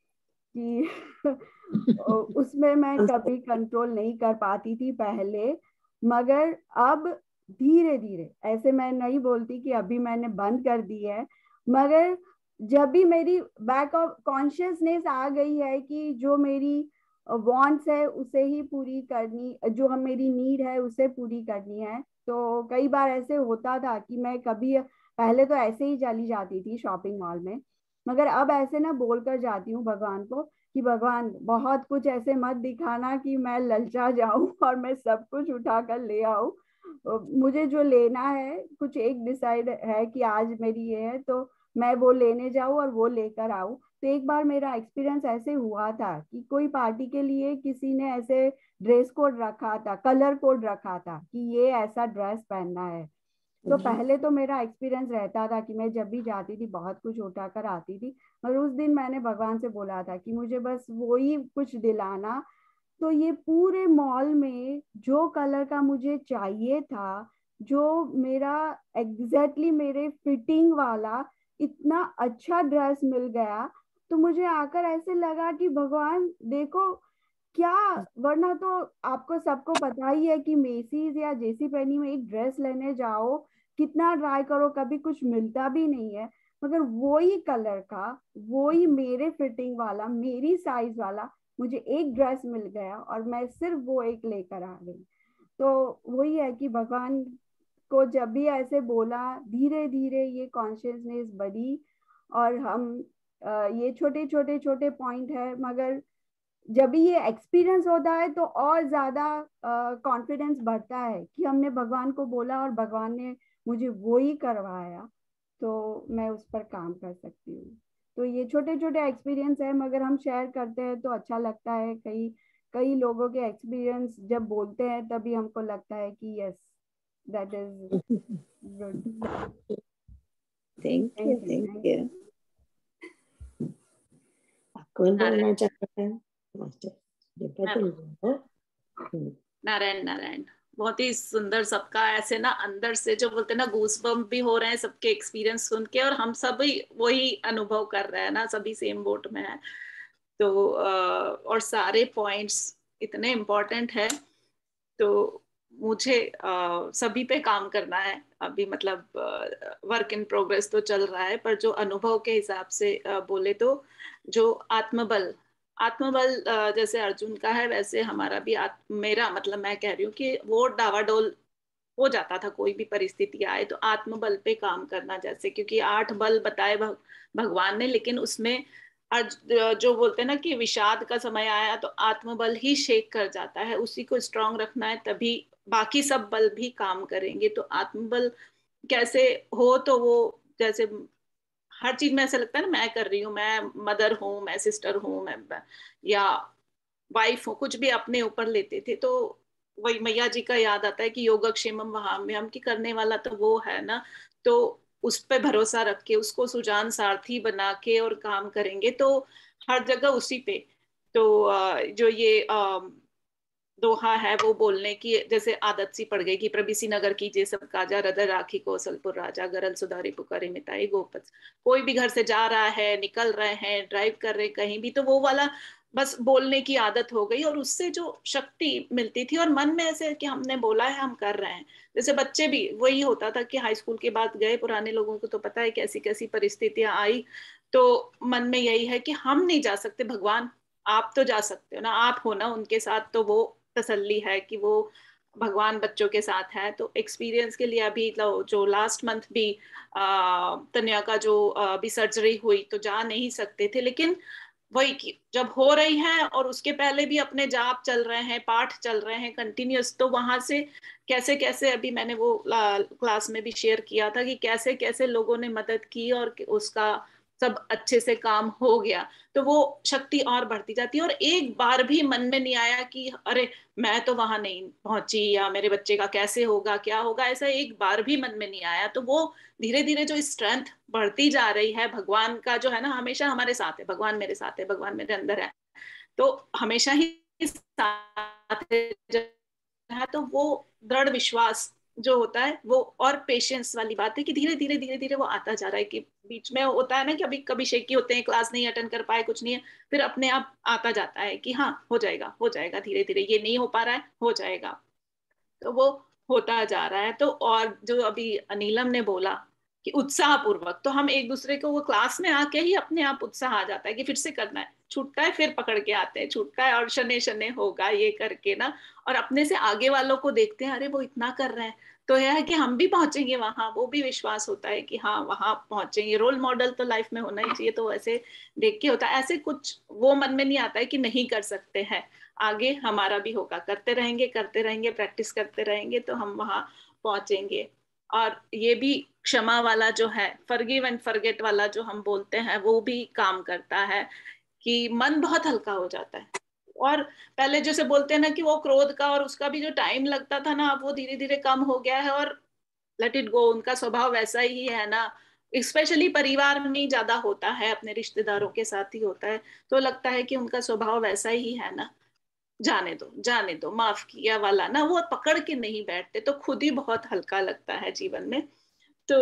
कि उसमें मैं कभी कंट्रोल नहीं कर पाती थी पहले, मगर अब धीरे धीरे, ऐसे मैं नहीं बोलती कि अभी मैंने बंद कर दी है, मगर जब भी मेरी बैक ऑफ कॉन्शियसनेस आ गई है कि जो मेरी वांट्स है उसे ही पूरी करनी, जो हम मेरी नीड है उसे पूरी करनी है, तो कई बार ऐसे होता था कि मैं कभी पहले तो ऐसे ही चली जाती थी शॉपिंग मॉल में, मगर अब ऐसे ना बोल कर जाती हूँ भगवान को कि भगवान बहुत कुछ ऐसे मत दिखाना कि मैं ललचा जाऊं और मैं सब कुछ उठा कर ले आऊं, मुझे जो लेना है कुछ एक डिसाइड है कि आज मेरी ये है तो मैं वो लेने जाऊं और वो लेकर आऊं। तो एक बार मेरा एक्सपीरियंस ऐसे हुआ था कि कोई पार्टी के लिए किसी ने ऐसे ड्रेस कोड रखा था, कलर कोड रखा था कि ये ऐसा ड्रेस पहनना है, तो पहले तो मेरा एक्सपीरियंस रहता था कि मैं जब भी जाती थी बहुत कुछ उठा कर आती थी, और उस दिन मैंने भगवान से बोला था कि मुझे बस वही कुछ दिलाना, तो ये पूरे मॉल में जो कलर का मुझे चाहिए था, जो मेरा एग्जैक्टली मेरे फिटिंग वाला इतना अच्छा ड्रेस मिल गया, तो मुझे आकर ऐसे लगा कि भगवान देखो क्या, वरना तो आपको सबको पता ही है कि मेसीज या जेसी पेनी में एक ड्रेस लेने जाओ कितना ट्राई करो कभी कुछ मिलता भी नहीं है, मगर वही कलर का, वही मेरे फिटिंग वाला, मेरी साइज वाला मुझे एक ड्रेस मिल गया और मैं सिर्फ वो एक लेकर आ गई। तो वही है कि भगवान को जब भी ऐसे बोला, धीरे धीरे ये कॉन्शियसनेस बढ़ी। और हम ये छोटे छोटे छोटे पॉइंट है, मगर जब भी ये एक्सपीरियंस होता है तो और ज्यादा कॉन्फिडेंस बढ़ता है कि हमने भगवान को बोला और भगवान ने मुझे वो ही करवाया, तो मैं उस पर काम कर सकती हूँ। तो ये छोटे छोटे एक्सपीरियंस है, मगर हम शेयर करते हैं तो अच्छा लगता है। कई कई लोगों के एक्सपीरियंस जब बोलते हैं तभी हमको लगता है कि yes, that is good. Thank you, thank you. कौन बोलना चाहता है? नारायण नारायण, बहुत ही सुंदर। सबका ऐसे ना अंदर से जो बोलते हैं ना गूस बम्प भी हो रहे हैं सबके एक्सपीरियंस सुन के, और हम सभी वही अनुभव कर रहे हैं ना, सभी सेम बोट में है। तो और सारे पॉइंट्स इतने इम्पोर्टेंट है। तो मुझे आ, सभी पे काम करना है अभी, मतलब वर्क इन प्रोग्रेस तो चल रहा है, पर जो अनुभव के हिसाब से आ, बोले तो जो आत्मबल आत्मबल आ, जैसे अर्जुन का है, वैसे हमारा भी आत्म, मेरा मतलब मैं कह रही हूँ कि वो डावाडोल हो जाता था कोई भी परिस्थिति आए तो आत्मबल पे काम करना। जैसे क्योंकि आठ बल बताए भग, भगवान ने, लेकिन उसमें जो बोलते हैं ना कि विषाद का समय आया तो आत्मबल ही शेक कर जाता है, उसी को स्ट्रांग रखना है, तभी बाकी सब बल भी काम करेंगे। तो आत्मबल कैसे हो, तो वो जैसे हर चीज में ऐसा लगता है ना, मैं कर रही हूँ, मैं मदर हूँ, मैं सिस्टर हूँ, मैं या वाइफ हूँ, कुछ भी अपने ऊपर लेते थे। तो वही मैया जी का याद आता है कि योगक्षेमम वहाम्यहम्, की करने वाला तो वो है ना। तो उस पे भरोसा रख के उसको सुजान सारथी बना के और काम करेंगे तो हर जगह उसी पे। तो जो ये दोहा है वो बोलने की जैसे आदत सी पड़ गई कि प्रबिसी नगर कीजिए सब काजा, रदर राखी कौशलपुर राजा, गरल सुधारी पुकारे मिताई गोपच। कोई भी घर से जा रहा है, निकल रहे हैं, ड्राइव कर रहे हैं कहीं भी, तो वो वाला बस बोलने की आदत हो गई, और उससे जो शक्ति मिलती थी और मन में ऐसे कि हमने बोला है, हम कर रहे हैं। जैसे बच्चे भी वही होता था कि हाई स्कूल के बाद गए, पुराने लोगों को तो पता है कैसी कैसी परिस्थितियां आई, तो मन में यही है कि हम नहीं जा सकते, भगवान आप तो जा सकते हो ना, आप हो ना उनके साथ। तो वो तसल्ली है कि वो भगवान बच्चों के साथ है। तो एक्सपीरियंस के लिए अभी जो लास्ट मंथ भी तन्या का जो अभी सर्जरी हुई तो जा नहीं सकते थे, लेकिन वही कि जब हो रही है और उसके पहले भी अपने जाप चल रहे हैं, पाठ चल रहे हैं कंटिन्यूस, तो वहां से कैसे कैसे अभी मैंने वो क्लास में भी शेयर किया था कि कैसे कैसे लोगों ने मदद की और उसका सब अच्छे से काम हो गया। तो वो शक्ति और बढ़ती जाती है, और एक बार भी मन में नहीं आया कि अरे मैं तो वहां नहीं पहुंची, या मेरे बच्चे का कैसे होगा, क्या होगा, ऐसा एक बार भी मन में नहीं आया। तो वो धीरे धीरे जो स्ट्रेंथ बढ़ती जा रही है, भगवान का जो है ना, हमेशा हमारे साथ है, भगवान मेरे साथ है, भगवान मेरे अंदर है, तो हमेशा ही साथ है। तो वो दृढ़ विश्वास जो होता है वो, और पेशेंस वाली बात है कि धीरे धीरे धीरे धीरे वो आता जा रहा है। कि बीच में होता है ना कि अभी कभी शेकी होते हैं, क्लास नहीं अटेंड कर पाए, कुछ नहीं है, फिर अपने आप आता जाता है कि हाँ हो जाएगा हो जाएगा, धीरे धीरे ये नहीं हो पा रहा है, हो जाएगा। तो वो होता जा रहा है। तो और जो अभी अनीलम ने बोला कि उत्साह पूर्वक, तो हम एक दूसरे को वो क्लास में आके ही अपने आप उत्साह आ जाता है कि फिर से करना है, छूटता है फिर पकड़ के आते हैं, छूटता है और शने शने होगा ये करके ना, और अपने से आगे वालों को देखते हैं, अरे वो इतना कर रहे हैं तो यह है कि हम भी पहुंचेंगे वहां, वो भी विश्वास होता है कि हाँ वहां पहुंचेंगे। रोल मॉडल तो लाइफ में होना ही चाहिए, तो ऐसे देख के होता है। ऐसे कुछ वो मन में नहीं आता है कि नहीं कर सकते हैं, आगे हमारा भी होगा, करते रहेंगे करते रहेंगे प्रैक्टिस करते रहेंगे तो हम वहां पहुंचेंगे। और ये भी क्षमा वाला जो है, फॉरगिव एंड फॉरगेट वाला जो हम बोलते हैं, वो भी काम करता है कि मन बहुत हल्का हो जाता है। और पहले जैसे बोलते हैं ना कि वो क्रोध का और उसका भी जो टाइम लगता था ना, अब वो धीरे धीरे कम हो गया है, और लेट इट गो, उनका स्वभाव वैसा ही है ना। स्पेशली परिवार में ज्यादा होता है, अपने रिश्तेदारों के साथ ही होता है, तो लगता है कि उनका स्वभाव वैसा ही है ना, जाने दो जाने दो, माफ किया वाला ना, वो पकड़ के नहीं बैठते, तो खुद ही बहुत हल्का लगता है जीवन में। तो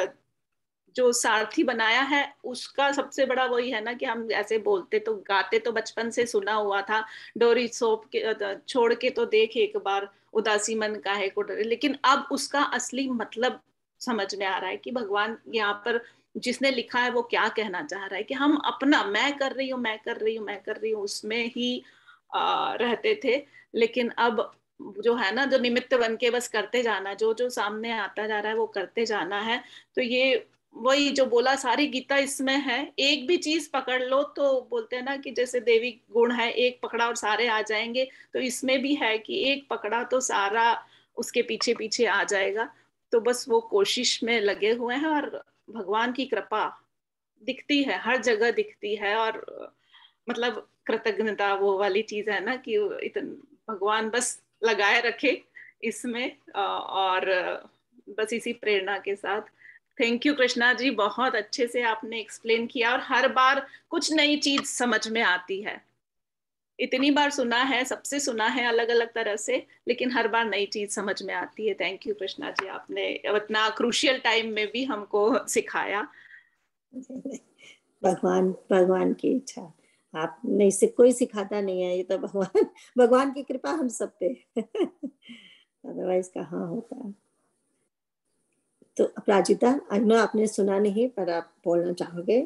जो सारथी बनाया है उसका सबसे बड़ा वही है ना कि हम ऐसे बोलते तो गाते तो बचपन से सुना हुआ था, डोरी सौंप के छोड़ के तो देख एक बार, उदासी मन काहे को डरे। लेकिन अब उसका असली मतलब समझ में आ रहा है कि भगवान यहाँ पर जिसने लिखा है वो क्या कहना चाह रहा है, कि हम अपना मैं कर रही हूँ मैं कर रही हूँ मैं कर रही हूँ उसमें ही आ, रहते थे, लेकिन अब जो है ना, जो निमित्त बन के बस करते जाना, जो जो सामने आता जा रहा है वो करते जाना है। तो ये वही जो बोला, सारी गीता इसमें है। एक भी चीज पकड़ लो तो बोलते हैं ना कि जैसे देवी गुण है, एक पकड़ा और सारे आ जाएंगे, तो इसमें भी है कि एक पकड़ा तो सारा उसके पीछे पीछे आ जाएगा। तो बस वो कोशिश में लगे हुए हैं, और भगवान की कृपा दिखती है, हर जगह दिखती है। और मतलब कृतज्ञता वो वाली चीज है ना कि इतना भगवान बस लगाए रखे इसमें, और बस इसी प्रेरणा के साथ। थैंक यू कृष्णा जी, बहुत अच्छे से आपने एक्सप्लेन किया, और हर बार कुछ नई चीज समझ में आती है। इतनी बार सुना है, सबसे सुना है अलग अलग तरह से, लेकिन हर बार नई चीज समझ में आती है। थैंक यू कृष्णा जी, आपने इतना क्रूशियल टाइम में भी हमको सिखाया। भगवान भगवान की इच्छा, आप नहीं से कोई सिखाता नहीं है, ये तो भगवान भगवान की कृपा हम सब पे अदरवाइज कहाँ होता। तो अपराजिता, आई नो आपने सुना नहीं, पर आप बोलना चाहोगे?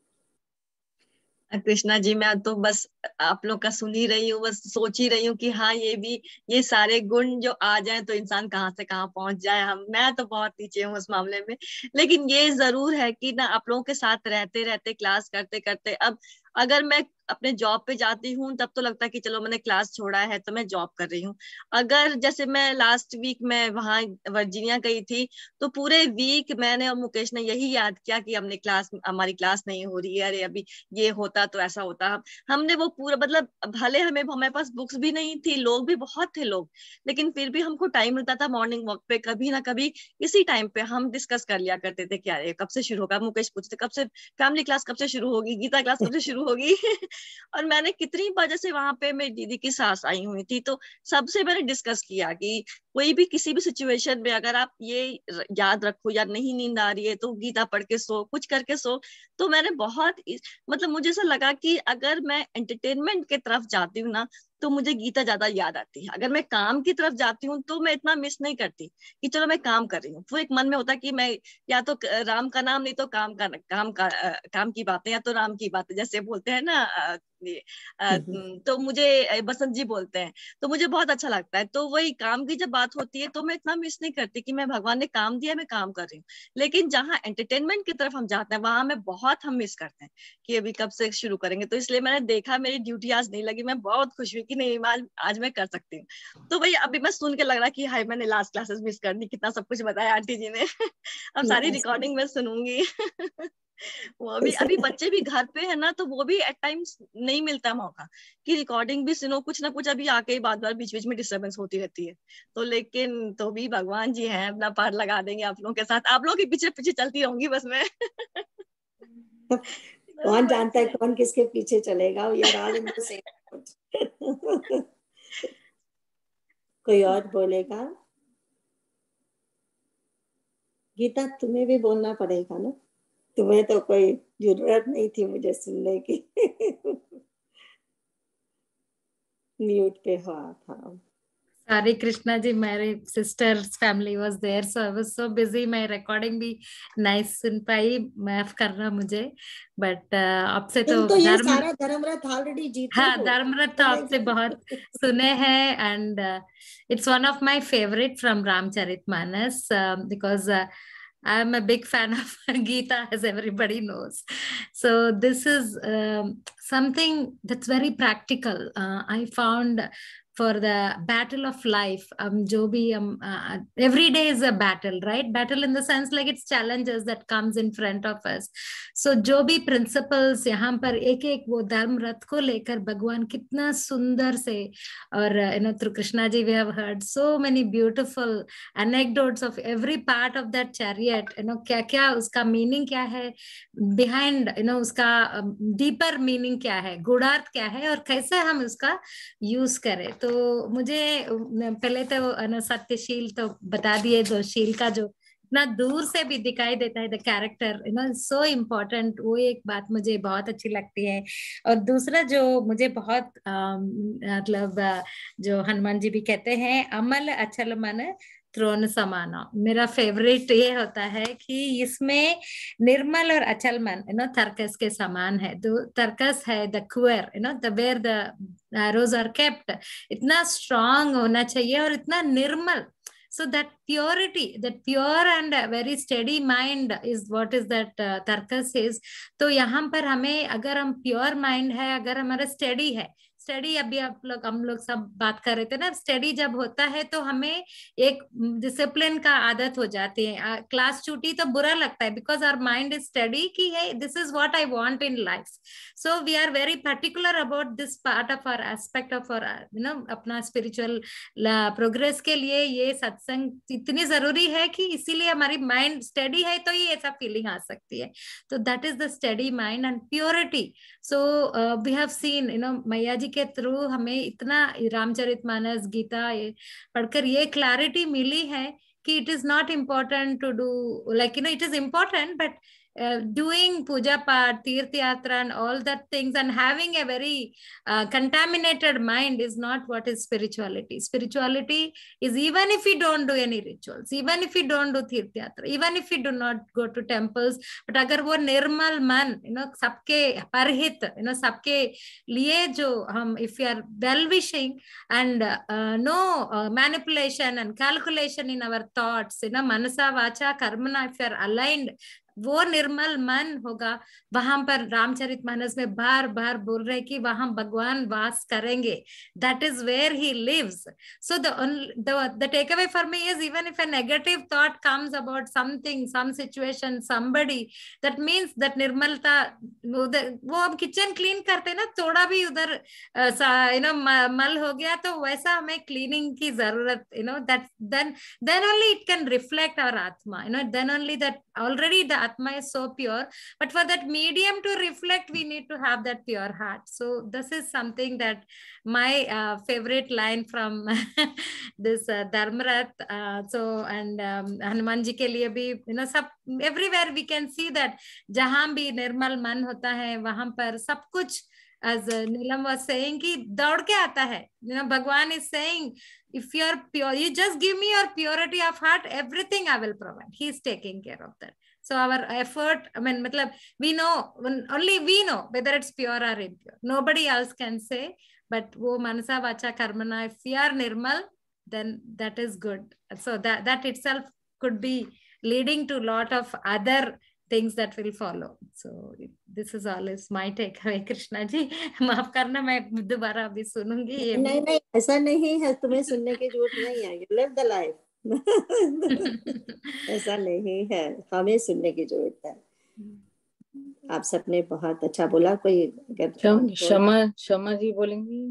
कृष्णा जी, मैं तो बस आप लोग का सुन ही रही हूँ, बस सोच ही रही हूँ कि हाँ, ये भी, ये सारे गुण जो आ जाए तो इंसान कहाँ से कहाँ पहुंच जाए। हम मैं तो बहुत नीचे हूँ उस मामले में, लेकिन ये जरूर है कि ना, आप लोगों के साथ रहते रहते, क्लास करते करते, अब अगर मैं अपने जॉब पे जाती हूँ तब तो लगता है कि चलो मैंने क्लास छोड़ा है तो मैं जॉब कर रही हूँ। अगर जैसे मैं लास्ट वीक में वहां वर्जीनिया गई थी, तो पूरे वीक मैंने और मुकेश ने यही याद किया कि हमने क्लास हमारी क्लास नहीं हो रही है, अरे अभी ये होता तो ऐसा होता। हमने वो पूरा, मतलब भले हमें हमारे पास बुक्स भी नहीं थी, लोग भी बहुत थे लोग, लेकिन फिर भी हमको टाइम मिलता था मॉर्निंग वॉक पे, कभी ना कभी इसी टाइम पे हम डिस्कस कर लिया करते थे कि अरे कब से शुरू होगा। मुकेश पूछते कब से फैमिली क्लास कब से शुरू होगी, गीता क्लास कब से शुरू होगी और मैंने कितनी बार, जैसे वहां पे मेरी दीदी की सास आई हुई थी, तो सबसे मैंने डिस्कस किया कि कोई भी किसी भी सिचुएशन में अगर आप ये याद रखो, या नहीं नींद आ रही है तो गीता पढ़ के सो, कुछ करके सो। तो मैंने बहुत, मतलब मुझे ऐसा लगा कि अगर मैं एंटरटेनमेंट की तरफ जाती हूँ ना, तो मुझे गीता ज्यादा याद आती है। अगर मैं काम की तरफ जाती हूँ तो मैं इतना मिस नहीं करती कि चलो मैं काम कर रही हूँ, वो एक मन में होता कि मैं या तो राम का नाम, नहीं तो काम का काम का काम की बातें, या तो राम की बातें, जैसे बोलते हैं ना। तो मुझे बसंत जी बोलते हैं, तो मुझे बहुत अच्छा लगता है। तो वही काम की जब बात होती है तो मैं इतना मिस नहीं करती कि मैं, भगवान ने काम दिया, मैं काम कर रही हूँ। लेकिन जहाँ एंटरटेनमेंट की तरफ हम जाते हैं, वहां में बहुत हम मिस करते हैं कि अभी कब से शुरू करेंगे। तो इसलिए मैंने देखा मेरी ड्यूटी आज नहीं लगी, मैं बहुत खुश हुई कि नहीं, आज आज मैं कर सकती हूँ। तो वही अभी मैं सुन के लग रहा कि हाय, मैंने लास्ट क्लासेस मिस कर दी, कितना सब कुछ बताया आंटी जी ने अब सारी रिकॉर्डिंग में सुनूंगी वो अभी अभी बच्चे भी घर पे है ना, तो वो भी एट टाइम्स नहीं मिलता मौका कि रिकॉर्डिंग भी सुनो, कुछ ना कुछ अभी आके ही बार बार बीच बीच में डिस्टर्बेंस होती रहती है। तो लेकिन तो भी भगवान जी हैं, अपना पार लगा देंगे आप लोगों के साथ, आप लोगों के पीछे पीछे चलती रहूंगी बस मैं कौन जानता है कौन किसके पीछे चलेगा, यार ऑल इन द सेम। कोई और बोलेगा? गीता, तुम्हें भी बोलना पड़ेगा ना, तुम्हें तो कोई जरूरत नहीं थी मुझे सुनने की म्यूट पे हो आप। हाँ, Sorry Krishna ji, my sister's family was there, so I was so busy, my recording भी nice सुन पाई, माफ करना मुझे। But uh, आपसे तो तो ये धर्म, सारा धर्मरथ ऑलरेडी जीते हाँ हो। धर्मरथ तो आपसे बहुत सुने हैं, and uh, it's one of my favorite from Ramcharitmanas uh, because uh, I'm a big fan of Gita, as everybody knows. So this is um, something that's very practical. Uh, I found for the battle of life, um, jo bhi, um, uh, every day is a battle, right? Battle in the sense like it's challenges that comes in front of us. So jo bhi principles yahan par ek ek wo dharm rath ko lekar bhagwan kitna sundar se, or uh, you know, through Krishna ji we have heard so many beautiful anecdotes of every part of that chariot, you know, kya kya uska meaning kya hai behind, you know, uska um, deeper meaning kya hai, गुणार्थ क्या है, और कैसे हम उसका use करें। तो मुझे पहले तो सत्यशील तो बता दिए, जो शील का जो ना दूर से भी दिखाई देता है the character, you know, so important. वो एक बात मुझे बहुत अच्छी लगती है। और दूसरा जो मुझे बहुत मतलब जो हनुमान जी भी कहते हैं, अमल अचल मन त्रोण समाना, मेरा फेवरेट ये होता है कि इसमें निर्मल और अचल मन, यू नो, तर्कस के समान है। तो तर्कस है the quiver, you know, the where the arrows are kept, इतना स्ट्रांग होना चाहिए और इतना निर्मल। So that purity, that pure and very steady mind is what is that uh, tarkas is. तो यहाँ पर हमें, अगर हम प्योर माइंड है, अगर हमारा स्टेडी है, स्टडी अभी आप लोग हम लोग सब बात कर रहे थे ना, स्टडी जब होता है तो हमें एक डिसिप्लिन का आदत हो जाती है। क्लास छूटी तो बुरा लगता है because our mind is steady कि है this is what I want in life. So we are very particular about this part of our aspect of our, you know, अपना स्पिरिचुअल प्रोग्रेस के लिए ये सत्संग इतनी जरूरी है कि इसीलिए हमारी माइंड स्टडी है तो ये ऐसा फीलिंग आ सकती है। तो that is the study mind and purity. So we have seen, you know, Maiya ji के थ्रू हमें इतना रामचरितमानस गीता पढ़कर ये क्लैरिटी मिली है कि it is not important to do, like, you know, it is important but Uh, doing puja part, tirth yatra and all that things and having a very uh, contaminated mind is not what is spirituality. Spirituality is even if we don't do any rituals, even if we don't do tirth yatra, even if we do not go to temples, but agar wo nirmal man, you know, sabke parhit, you know, sabke liye jo hum, if we are well wishing and uh, no uh, manipulation and calculation in our thoughts, you know, manasa vacha karmana, if you are aligned, वो निर्मल मन होगा, वहां पर रामचरितमानस में बार बार बोल रहे कि वहां भगवान वास करेंगे। That is where he lives. So the take away for me is even if a negative thought comes about something, some situation, somebody, that means that निर्मलता, वो हम किचन क्लीन करते ना, थोड़ा भी उधर यू नो मल हो गया तो वैसा हमें क्लीनिंग की जरूरत, you know, that then then only it can reflect our atma, you know, then only that already the atma is so pure, but for that medium to reflect we need to have that pure heart. So this is something that my uh, favorite line from this uh, Dharmarath, uh, so and um, Hanuman ji ke liye bhi, you know, sab everywhere we can see that jahan bhi nirmal man hota hai wahan par sab kuch, as uh, Neelam was saying, ki daud ke aata hai, you know, Bhagwan is saying if you are pure, you just give me your purity of heart, everything I will provide. He is taking care of that. So our effort, I mean, matlab, we know, only we know whether it's pure or impure. Nobody else can say, but wo manasa vacha karmana, if we are nirmal, then that is good. So that, that itself could be leading to a lot of other things that will follow. So this is all is my takeaway. Krishna ji, माफ करना, मैं दोबारा अभी सुनूंगी ये। नहीं नहीं ऐसा नहीं है, तुम्हें सुनने की जरूरत नहीं है, you live the life. ऐसा नहीं है, हमें सुनने की जरूरत है। आप सबने बहुत अच्छा बोला। कोई शमा शमा जी बोलेंगी?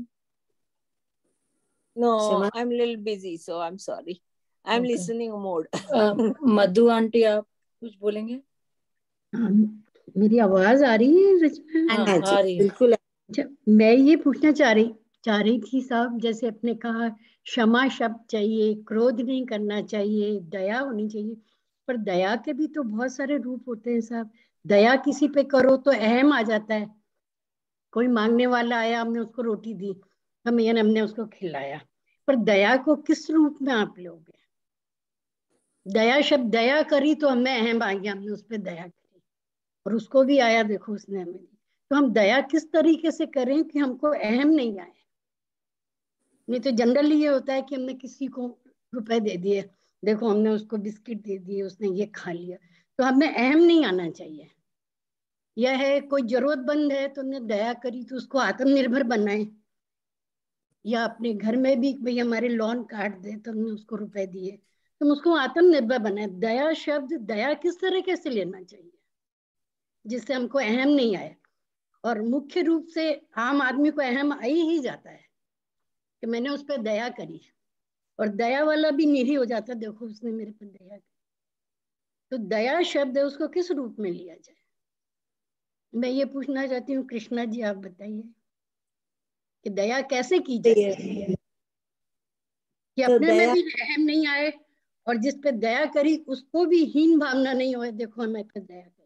No, I'm a little busy, so I'm sorry. I'm okay. Listening mode. Madhu aunty आप कुछ बोलेंगे? मेरी आवाज आ रही है रचना? हाँ, आ रही है बिल्कुल। अच्छा, मैं ये पूछना चाह रही चाह रही थी साहब, जैसे आपने कहा क्षमा शब्द चाहिए, क्रोध नहीं करना चाहिए, दया होनी चाहिए, पर दया के भी तो बहुत सारे रूप होते हैं साहब। दया किसी पे करो तो अहम आ जाता है। कोई मांगने वाला आया, हमने उसको रोटी दी, हम यानी हमने उसको खिलाया, पर दया को किस रूप में आप लोगे? दया शब्द, दया करी तो हमें अहम आ गया, हमने उस पर दया करी और उसको भी आया, देखो उसने हमें दी। तो हम दया किस तरीके से करें कि हमको अहम नहीं आए? नहीं तो जनरली ये होता है कि हमने किसी को रुपए दे दिए, देखो हमने उसको बिस्किट दे दिए, उसने ये खा लिया, तो हमें अहम नहीं आना चाहिए। यह है कोई जरूरतमंद है तो हमने दया करी तो उसको आत्मनिर्भर बनाए, या अपने घर में भी भाई हमारे लॉन काट दे तो हमने उसको रुपए दिए तो हम उसको आत्मनिर्भर बनाए। दया शब्द, दया किस तरीके से लेना चाहिए जिससे हमको अहम नहीं आए? और मुख्य रूप से आम आदमी को अहम आ ही जाता है कि मैंने उस पर दया करी, और दया वाला भी निरीह हो जाता है, देखो उसने मेरे पर दया की। तो दया शब्द है, उसको किस रूप में लिया जाए? मैं ये पूछना चाहती हूँ, कृष्णा जी आप बताइए कि दया कैसे की जाए कि अपने में भी अहम नहीं आए और जिस पे दया करी उसको भी हीन भावना नहीं हो, देखो मैं पे दया करी।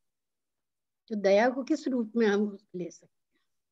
तो दया को किस रूप में हम ले सकते हैं?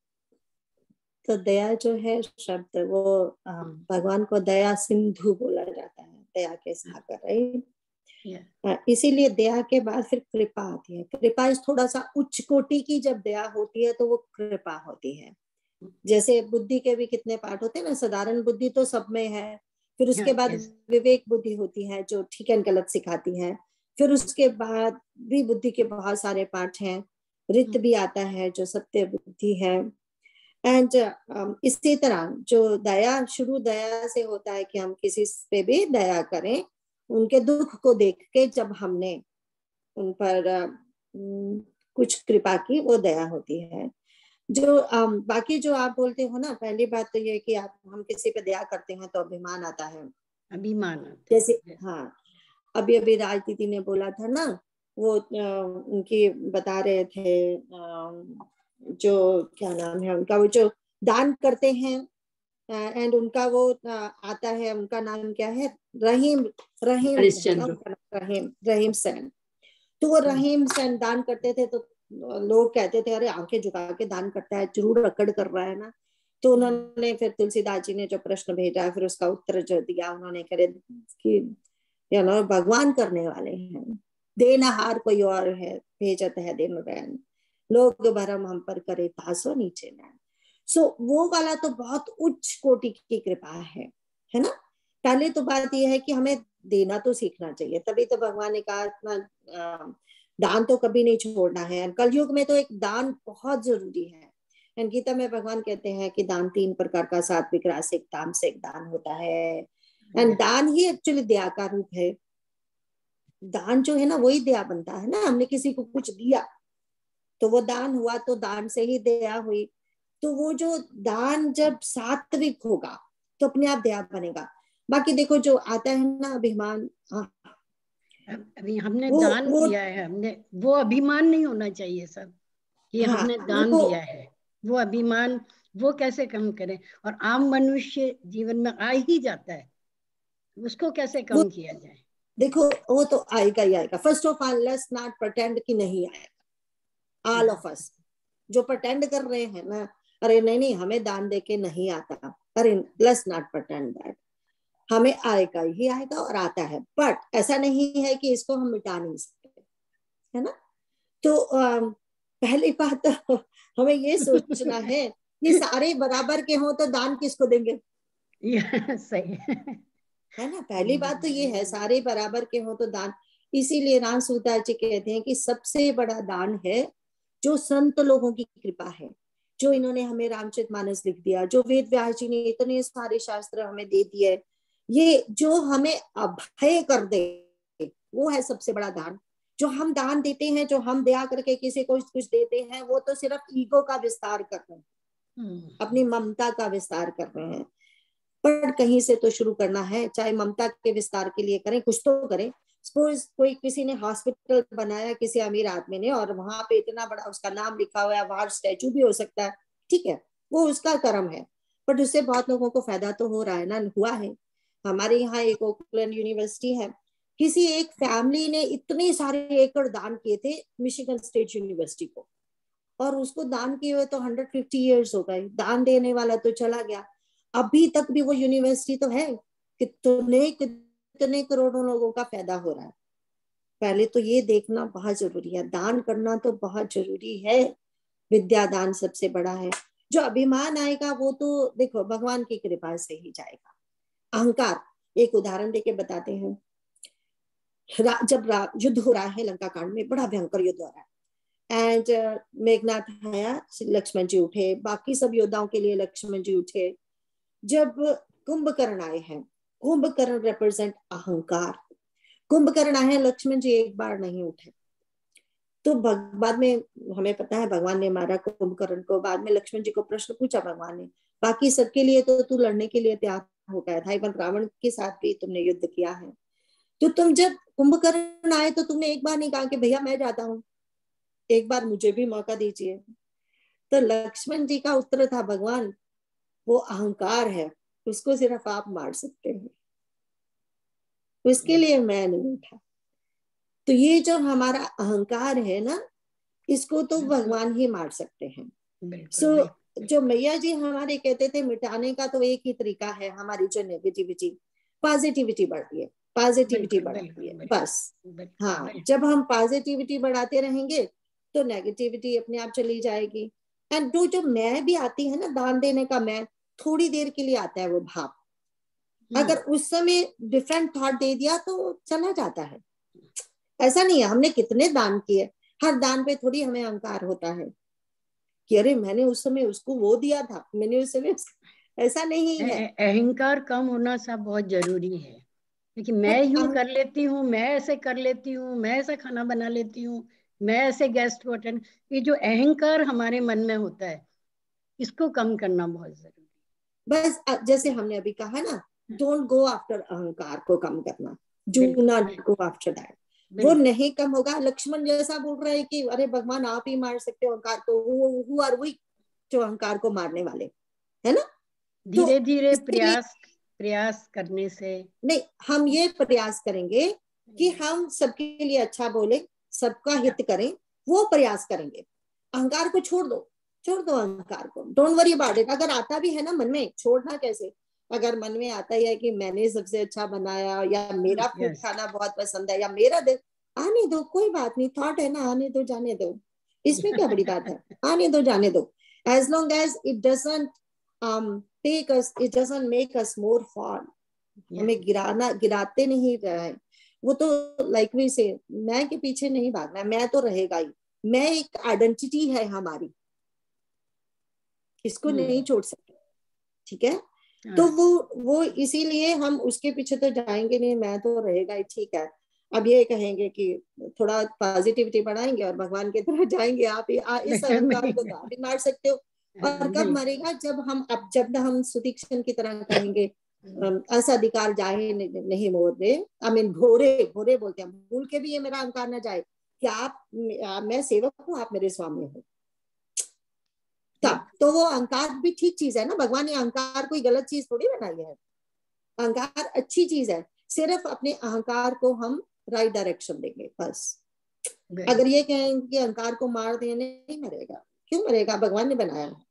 तो दया जो है शब्द वो भगवान को दया सिंधु बोला जाता है, दया के सागर, राइट। Yeah. इसीलिए दया के बाद फिर कृपा आती है। कृपा इस थोड़ा सा उच्च कोटि की जब दया होती है तो वो कृपा होती है। जैसे बुद्धि के भी कितने पार्ट होते हैं ना, साधारण बुद्धि तो सब में है, फिर उसके बाद yes. विवेक बुद्धि होती है जो ठीक एंड गलत सिखाती है, फिर उसके बाद भी बुद्धि के बहुत सारे पार्ट हैं, रित भी आता है जो सत्य बुद्धि है। एंड um, इसी तरह जो दया शुरू दया से होता है कि हम किसी पे भी दया करें, उनके दुख को देख के जब हमने उन पर uh, कुछ कृपा की, वो दया होती है। जो um, बाकी जो आप बोलते हो ना, पहली बात तो ये कि आप हम किसी पे दया करते हैं तो अभिमान आता है। अभिमान जैसे हाँ, अभी अभी राज दीदी ने बोला था ना, वो आ, उनकी बता रहे थे आ, जो क्या नाम है उनका, वो जो दान करते हैं एंड उनका वो आ, आता है, उनका नाम क्या है, रहीम रहीम रहीम रहीम सेन। तो वो रहीम सेन दान करते थे तो लोग कहते थे अरे आंखें झुका के दान करता है, जरूर अकड़ कर रहा है ना। तो उन्होंने फिर तुलसीदास जी ने जो प्रश्न भेजा, फिर उसका उत्तर जो दिया उन्होंने, करे कि यू नो भगवान करने वाले हैं, देनहार कोई और है, भेजत है दिन रैन, लोग भरम हम पर करे तासो नीचे नैन। सो वो वाला तो बहुत उच्च कोटि की कृपा है, है ना। पहले तो बात यह है कि हमें देना तो सीखना चाहिए, तभी तो भगवान ने कहा इतना दान तो कभी नहीं छोड़ना है। कलयुग में तो एक दान बहुत जरूरी है। गीता में भगवान कहते हैं कि दान तीन प्रकार का, सात्विक, रासिक, तामसिक दान होता है। एंड दान ही एक्चुअली दया का रूप है। दान जो है ना वही दया बनता है ना। हमने किसी को कुछ दिया तो वो दान हुआ, तो दान से ही दया हुई। तो वो जो दान जब सात्विक होगा तो अपने आप दया बनेगा। बाकी देखो जो आता है ना अभिमान, हाँ अभी हमने वो, दान वो, किया है, हमने वो अभिमान नहीं होना चाहिए सब कि हाँ, हमने दान वो, दिया है। वो अभिमान वो कैसे कम करें? और आम मनुष्य जीवन में आ ही जाता है, उसको कैसे कम किया जाए? देखो वो तो आएगा ही आएगा। First of all let's not pretend कि नहीं आएगा। ऑल ऑफ अस जो प्रिटेंड कर रहे हैं ना, अरे नहीं नहीं हमें दान देके नहीं आता, अरे लेट्स नॉट प्रिटेंड दैट, हमें आएगा ही आएगा और आता है। बट ऐसा नहीं है कि इसको हम मिटा नहीं सकते, है ना। तो आ, पहली बात तो हमें ये सोचना है कि सारे बराबर के हों तो दान किसको देंगे? सही है ना। पहली बात तो ये है, सारे बराबर के हों तो दान। इसीलिए राम सूरदास जी कहते हैं कि सबसे बड़ा दान है जो संत लोगों की कृपा है, जो इन्होंने हमें रामचरितमानस लिख दिया, जो वेद व्यास जी ने इतने सारे शास्त्र हमें दे दिए, ये जो हमें अभय कर दे, वो है सबसे बड़ा दान। जो हम दान देते हैं, जो हम दया करके किसी को कुछ देते हैं, वो तो सिर्फ ईगो का विस्तार कर रहे हैं, अपनी ममता का विस्तार कर रहे हैं। पर कहीं से तो शुरू करना है, चाहे ममता के विस्तार के लिए करें, कुछ तो करें। सपोज कोई किसी ने हॉस्पिटल बनाया किसी अमीर आदमी ने, और वहां पे इतना बड़ा उसका नाम लिखा हुआ है, वहां स्टैचू भी हो सकता है, ठीक है, वो उसका कर्म है, बट उससे बहुत लोगों को फायदा तो हो रहा है ना, हुआ है। हमारे यहाँ एक ओकलैंड यूनिवर्सिटी है, किसी एक फैमिली ने इतने सारे एकड़ दान किए थे मिशिगन स्टेट यूनिवर्सिटी को, और उसको दान किए हुए तो हंड्रेड फिफ्टी ईयर्स हो गए। दान देने वाला तो चला गया, अभी तक भी वो यूनिवर्सिटी तो है, कितने कितने करोड़ों लोगों का फायदा हो रहा है। पहले तो ये देखना बहुत जरूरी है, दान करना तो बहुत जरूरी है। विद्या दान सबसे बड़ा है। जो अभिमान आएगा वो तो देखो भगवान की कृपा से ही जाएगा। अहंकार, एक उदाहरण देके बताते हैं। जब युद्ध हो रहा है लंका कांड में, बड़ा भयंकर युद्ध हो रहा है, एंड uh, मेघनाथ आया, लक्ष्मण जी उठे, बाकी सब योद्धाओं के लिए लक्ष्मण जी उठे। जब कुंभकर्ण आए हैं, कुंभकर्ण रिप्रेजेंट अहंकार, कुंभकर्ण आए हैं, लक्ष्मण जी एक बार नहीं उठे। तो बाद में हमें पता है भगवान ने मारा कुंभकर्ण को। बाद में लक्ष्मण जी को प्रश्न पूछा भगवान ने, बाकी सबके लिए तो तू लड़ने के लिए तैयार हो गया था, इवन रावण के साथ भी तुमने युद्ध किया है, तो तुम जब कुंभकर्ण आए तो तुमने एक बार नहीं कहा कि भैया मैं जाता हूँ, एक बार मुझे भी मौका दीजिए। तो लक्ष्मण जी का उत्तर था, भगवान वो अहंकार है, उसको सिर्फ आप मार सकते हैं, उसके लिए मैं नहीं उठा। तो ये जो हमारा अहंकार है ना, इसको तो भगवान ही मार सकते हैं। सो so, जो मैया जी हमारे कहते थे मिटाने का तो एक ही तरीका है, हमारी जो नेगेटिविटी, पॉजिटिविटी बढ़ती है, पॉजिटिविटी बढ़ती है बस। हाँ, जब हम पॉजिटिविटी बढ़ाते रहेंगे तो नेगेटिविटी अपने आप चली जाएगी। एंड जो जो मैं भी आती है ना, दान देने का मैं, थोड़ी देर के लिए आता है वो भाव, अगर उस समय डिफरेंट थॉट दे दिया तो चला जाता है। ऐसा नहीं है हमने कितने दान किए, हर दान पे थोड़ी हमें अहंकार होता है कि अरे मैंने उस समय उसको वो दिया था, मैंने उस समय, ऐसा नहीं है। अहंकार कम होना सब बहुत जरूरी है, क्योंकि मैं यूं कर लेती हूँ, मैं ऐसे कर लेती हूँ, मैं ऐसा खाना बना लेती हूँ, मैं ऐसे गेस्ट को अटेंड, ये जो अहंकार हमारे मन में होता है इसको कम करना बहुत जरूरी है। बस जैसे हमने अभी कहा ना, डोंट गो आफ्टर अहंकार को कम करना, do not go after that, वो नहीं कम होगा। लक्ष्मण जैसा बोल रहे हैं कि अरे भगवान आप ही मार सकते हो अहंकार को, हु आर वी जो अहंकार को मारने वाले, है ना। धीरे धीरे प्रयास प्रयास करने से नहीं, हम ये प्रयास करेंगे कि हम सबके लिए अच्छा बोले, सबका हित करें, वो प्रयास करेंगे। अहंकार को छोड़ दो, छोड़ दो अहंकार को, डोंट वरी अबाउट इट। अगर आता भी है ना मन में, छोड़ना कैसे, अगर मन में आता है कि मैंने सबसे अच्छा बनाया, या मेरा फूड खाना बहुत पसंद है, या मेरा दिल, आने दो, कोई बात नहीं, थॉट है ना, आने दो, जाने दो, इसमें क्या बड़ी बात है, आने दो, जाने दो, as long as it doesn't take us, it doesn't make us more fall, हमें गिराना, गिराते नहीं रहे। वो तो लाइक वी से, मैं के पीछे नहीं भागना, मैं तो रहेगा ही, मैं एक आइडेंटिटी है हमारी, इसको नहीं छोड़ सकते, ठीक है। तो वो वो इसीलिए हम उसके पीछे तो जाएंगे नहीं, मैं तो रहेगा ही, ठीक है। अब ये कहेंगे कि थोड़ा पॉजिटिविटी बढ़ाएंगे और भगवान की तरफ जाएंगे, आप ही इस अहंकार को तो आप ही मार सकते हो। और कब मरेगा, जब हम अब जब हम सुदीक्षण की तरह कहेंगे ऐसा अधिकार जाए नहीं मोर रे, आई मीन घोरे, घोरे बोलते हैं, भूल के भी ये मेरा अहंकार ना जाए कि आप, मैं सेवक हूँ, आप मेरे स्वामी हो, तब तो वो अहंकार भी ठीक चीज है ना। भगवान ने अहंकार कोई गलत चीज थोड़ी बनाई है, अहंकार अच्छी चीज है, सिर्फ अपने अहंकार को हम राइट डायरेक्शन देंगे बस। अगर ये कहें कि अहंकार को मार दें, नहीं मरेगा, क्यों मरेगा, भगवान ने बनाया है।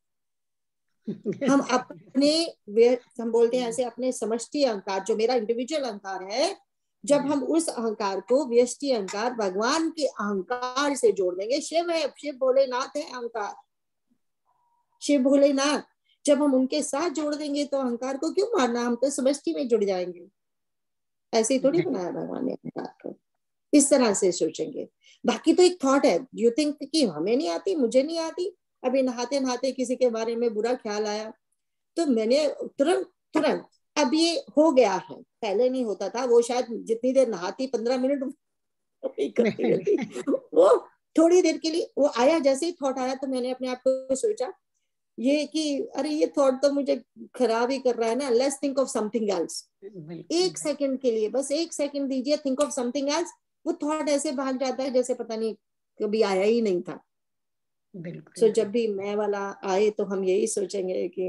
हम अपने, हम बोलते हैं ऐसे, अपने समष्टि अहंकार, जो मेरा इंडिविजुअल अहंकार है, जब हम उस अहंकार को व्यष्टि अहंकार भगवान के अहंकार से जोड़ देंगे, शिव है, शिव भोलेनाथ है अहंकार, शिव भोलेनाथ, जब हम उनके साथ जोड़ देंगे तो अहंकार को क्यों मारना, हम तो समष्टि में जुड़ जाएंगे। ऐसे ही थोड़ी बनाया भगवान ने अहंकार को, इस तरह से सोचेंगे। बाकी तो एक थॉट है, यू थिंक कि हमें नहीं आती, मुझे नहीं आती, अभी नहाते नहाते किसी के बारे में बुरा ख्याल आया तो मैंने तुरंत तुरंत, अब ये हो गया है, पहले नहीं होता था, वो शायद जितनी देर नहाती पंद्रह मिनट करती रहती, वो थोड़ी देर के लिए वो आया, जैसे ही थॉट आया तो मैंने अपने आप को सोचा ये कि अरे ये थॉट तो मुझे खराब ही कर रहा है ना, let's think of something else, एक सेकंड के लिए, बस एक सेकंड दीजिए, थिंक ऑफ समथिंग एल्स, वो थॉट ऐसे भाग जाता है जैसे पता नहीं कभी आया ही नहीं था। तो so, जब भी मैं वाला आए तो हम यही सोचेंगे कि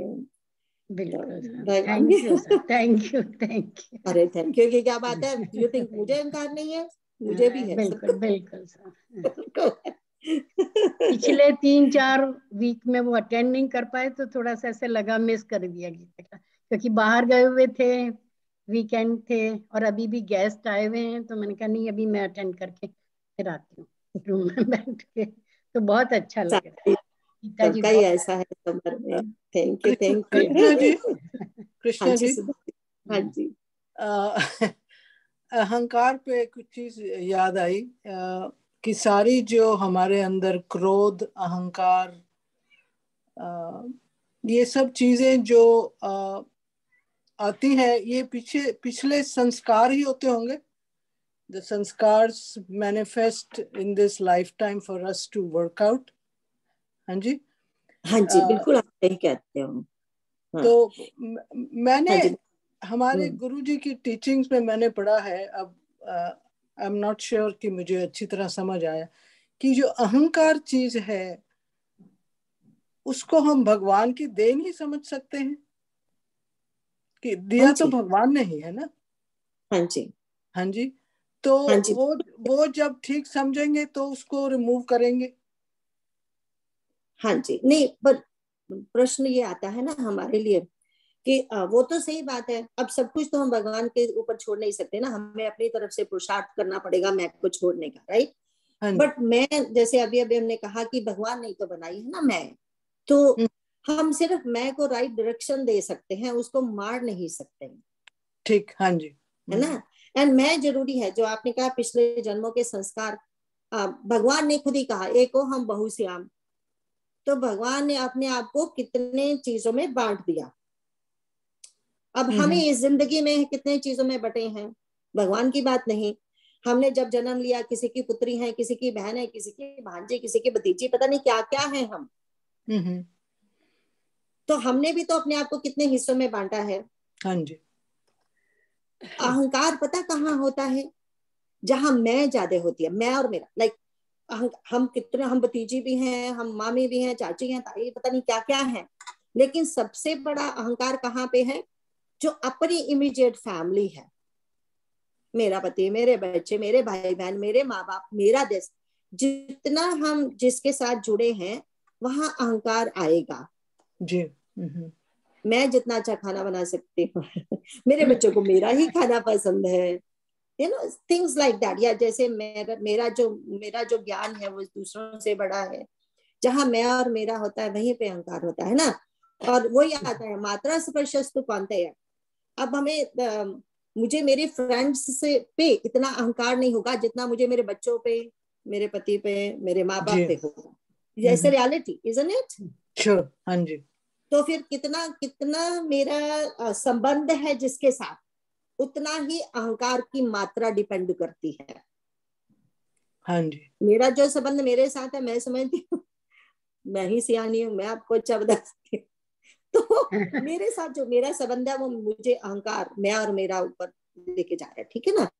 thank you thank you thank you अरे थैंक यू की क्या बात है, यू थिंक मुझे अहंकार नहीं है, मुझे भी है, बिल्कुल बिल्कुल सर। पिछले तीन चार वीक में वो अटेंड नहीं कर पाए तो थोड़ा सा ऐसे लगा मिस कर दिया गीता का, क्योंकि बाहर गए हुए थे, वीकेंड थे, और अभी भी गेस्ट आए हुए हैं, तो मैंने कहा नहीं अभी मैं अटेंड करके फिर आती हूँ रूम में बैठ के। तो बहुत अच्छा लग रहा है, गीता जी बहुत ऐसा है समर में। Thank you thank you Krishna ji, Krishna ji, हाँ जी, अहंकार पे कुछ चीज याद आई आ, कि सारी जो हमारे अंदर क्रोध, अहंकार, आ, ये सब चीजें जो आ, आती है, ये पीछे पिछले संस्कार ही होते होंगे। The संस्कार्स manifest in this lifetime for us to work out। हाँ जी, हाँ जी, uh, बिल्कुल आप सही कहते हो। हाँ। तो म, मैंने हाँ हमारे गुरुजी की टीचिंग्स में मैंने पढ़ा है, अब आई एम नॉट श्योर कि मुझे अच्छी तरह समझ आया कि जो अहंकार चीज है उसको हम भगवान की देन ही समझ सकते हैं, कि दिया तो भगवान ने ही है ना। हाँ जी, हाँ जी, तो हाँ जी। वो वो जब ठीक समझेंगे तो उसको रिमूव करेंगे। हाँ जी, नहीं पर प्रश्न ये आता है ना हमारे लिए कि वो तो सही बात है, अब सब कुछ तो हम भगवान के ऊपर छोड़ नहीं सकते ना, हमें अपनी तरफ से पुरुषार्थ करना पड़ेगा मैं को छोड़ने का, राइट। बट मैं जैसे अभी अभी हमने कहा कि भगवान ने तो बनाई है ना मैं, तो हम सिर्फ मैं को राइट डायरेक्शन दे सकते हैं, उसको मार नहीं सकते। ठीक, हाँ जी, है ना। एंड मैं जरूरी है, जो आपने कहा पिछले जन्मों के संस्कार, भगवान ने खुद ही कहा एको हम बहुश्याम, तो भगवान ने अपने आप को कितने चीजों में बांट दिया। अब हमें इस जिंदगी में कितने चीजों में बटे हैं, भगवान की बात नहीं। हमने जब जन्म लिया, किसी की पुत्री है, किसी की बहन है, किसी की भांजे, किसी की भतीजी, पता नहीं क्या क्या है हम। तो हमने भी तो अपने आप को कितने हिस्सों में बांटा है। हाँ जी। अहंकार पता कहाँ होता है, जहां मैं ज्यादा होती है, मैं और मेरा, लाइक हम कितने, हम भतीजी भी हैं, हम मामी भी हैं, चाची हैं, ताई, पता नहीं क्या क्या है। लेकिन सबसे बड़ा अहंकार कहाँ पे है, जो अपनी इमीडिएट फैमिली है, मेरा पति, मेरे बच्चे, मेरे भाई बहन, मेरे माँ बाप, मेरा देश, जितना हम जिसके साथ जुड़े हैं वहां अहंकार आएगा जी। मैं जितना अच्छा खाना बना सकती हूँ मेरे बच्चों को मेरा ही खाना पसंद है, you know things like that. या जैसे मेरा मेरा जो मेरा जो ज्ञान है वो दूसरों से बड़ा है, जहां मैं और मेरा होता है वहीं पे अहंकार होता है ना। और वही आता है मात्रा स्पर्शस्तु कांतेय। अब हमें आ, मुझे मेरे फ्रेंड्स से पे इतना अहंकार नहीं होगा जितना मुझे मेरे बच्चों पे, मेरे पति पे, मेरे माँ बाप पे होगा। जैसे रियलिटी, इजंट इट? श्योर, हाँ जी। तो फिर कितना कितना मेरा संबंध है जिसके साथ, उतना ही अहंकार की मात्रा डिपेंड करती है। हाँ जी। मेरा जो संबंध मेरे साथ है, मैं समझती हूँ मैं ही सियानी हूँ, मैं आपको अच्छा बता सकती हूँ। तो मेरे साथ जो मेरा संबंध है वो मुझे अहंकार, मैं और मेरा ऊपर लेके जा रहा है, ठीक है ना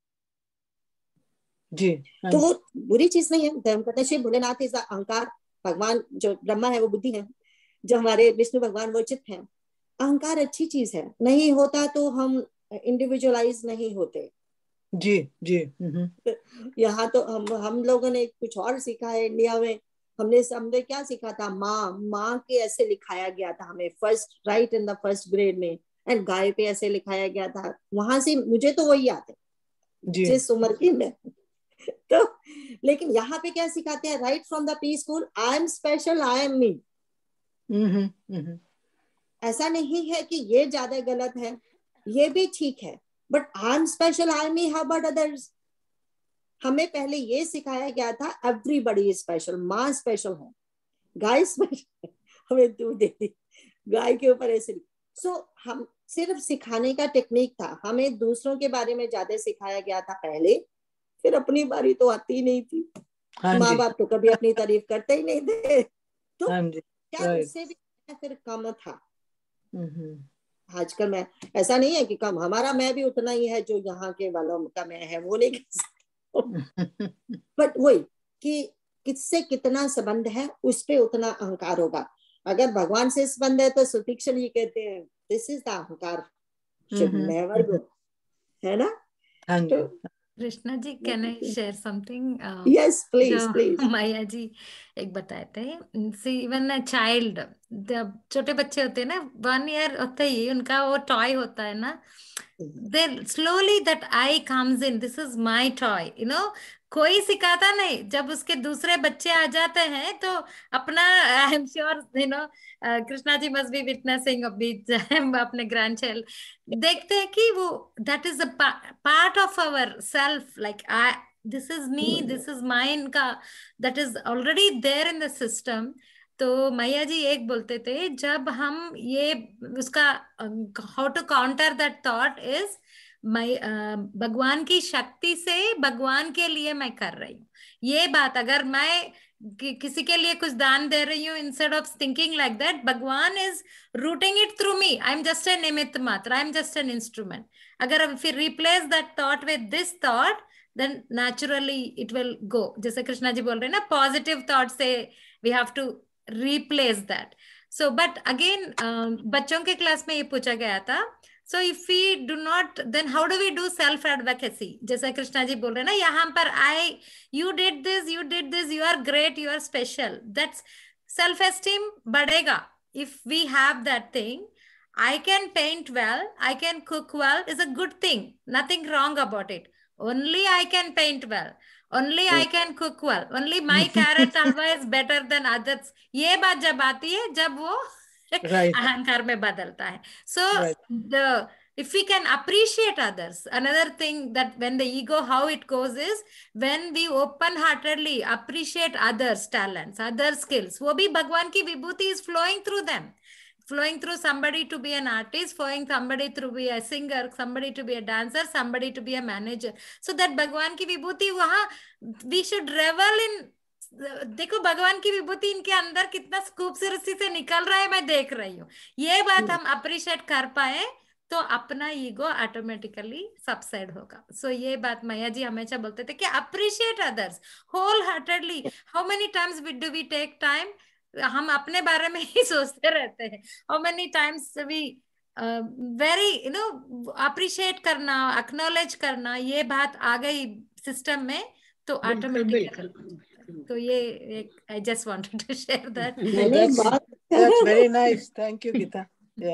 जी। तो वो बुरी चीज नहीं है। धर्म करते शिव भोलेनाथ इस अहंकार, भगवान जो ब्रह्मा है वो बुद्धि है, जो हमारे विष्णु भगवान वो चित्त है। अहंकार अच्छी चीज है, नहीं होता तो हम इंडिविजुअलाइज नहीं होते। जी जी। यहाँ तो हम हम लोगों ने कुछ और सीखा है इंडिया में। हमने हमने क्या सीखा था, माँ माँ के ऐसे लिखाया गया था हमें first write in the first grade में, एंड गाय पे ऐसे लिखाया गया था। वहां से मुझे तो वही याद है जिस उम्र की मैं तो लेकिन यहाँ पे क्या सिखाते हैं, right from the pre school, I am special, I am me. ऐसा नहीं है कि ये ज्यादा गलत है, ये भी ठीक है, but I am special, I am me, how about others. हमें पहले ये सिखाया गया था एवरीबॉडी इज स्पेशल, माँ स्पेशल है, गाय स्पेशल हमें दूध देती, गाय के ऊपर ऐसे। सो so, हम सिर्फ सिखाने का टेक्निक था, हमें दूसरों के बारे में ज्यादा सिखाया गया था पहले, फिर अपनी बारी तो आती ही नहीं थी। हाँ माँ बाप तो कभी अपनी तारीफ करते ही नहीं थे, तो हाँ क्या उससे भी फिर कम था। आजकल मैं ऐसा नहीं है कि कम, हमारा मैं भी उतना ही है जो यहाँ के वालों का मैं है, वो नहीं कह सकता। बट वही कि किससे कितना संबंध है उस पे उतना अहंकार होगा। अगर भगवान से संबंध है तो सुतीक्षण ये कहते हैं दिस इज द अहंकार शुड नेवर गो, है ना। तो Krishna ji, can I share something? Yes please please. Maya ji एक बताए थे, सी इवन अ चाइल्ड, जब छोटे बच्चे होते हैं ना, वन ईयर होते ही उनका वो टॉय होता है ना, then slowly that I comes in, this is my toy, you know, कोई सिखाता नहीं। जब उसके दूसरे बच्चे आ जाते हैं तो अपना, I am sure you know Krishna ji must be witnessing अभी अपने ग्रैंड चाइल्ड देखते हैं कि वो that is a part of our self, like I this is me, this is mine का, that is already there in the system. तो मैया जी एक बोलते थे, जब हम ये उसका how to counter that thought is, मैं भगवान की शक्ति से भगवान के लिए मैं कर रही हूँ ये बात। अगर मैं कि, किसी के लिए कुछ दान दे रही हूँ, instead of thinking like that, भगवान is routing it through me, I am just a निमित्त मात्र, I am just an instrument. अगर फिर replace that thought with this thought, then naturally it will go. जैसे कृष्णा जी बोल रहे हैं ना, पॉजिटिव थॉट से we have to replace that. So but again बच्चों के क्लास में ये पूछा गया था, So if we do not, then how do we do self advocacy? जैसा कृष्णा जी बोल रहे हैं ना यहाँ पर, I, you did this, you did this, you are great, you are special. That's self esteem बढ़ेगा. If we have that thing, I can paint well, I can cook well, is a good thing. Nothing wrong about it. Only I can paint well. Only I can cook well. Only my carrot halwa is better than others. ये बात जब आती है, जब वो right. अहंकार में बदलता है. So right. the if we can appreciate others, another thing that when the ego, how it goes is when we open-heartedly appreciate others' talents, others' skills. वो भी भगवान की विभूति is flowing through them. Flowing through somebody to be an artist, flowing somebody to be a singer, somebody to be a dancer, somebody to be a manager. So that भगवान की विभूति वहाँ, we should revel in. देखो भगवान की विभूति इनके अंदर कितना खूबसूरती से निकल रहा है, मैं देख रही हूँ. ये बात हम अप्रिशिएट कर पाए तो अपना ईगो ऑटोमेटिकली सबसाइड होगा. सो so, ये बात मैया जी हमेशा बोलते थे कि appreciate others wholeheartedly. How many times do we take time, हम अपने बारे में ही सोचते रहते हैं. How many times we very you know appreciate करना, एक्नॉलेज करना, ये बात आ गई सिस्टम में तो ऑटोमेटिकली. तो ये एक I just wanted to share that. That's very nice, thank you Geeta.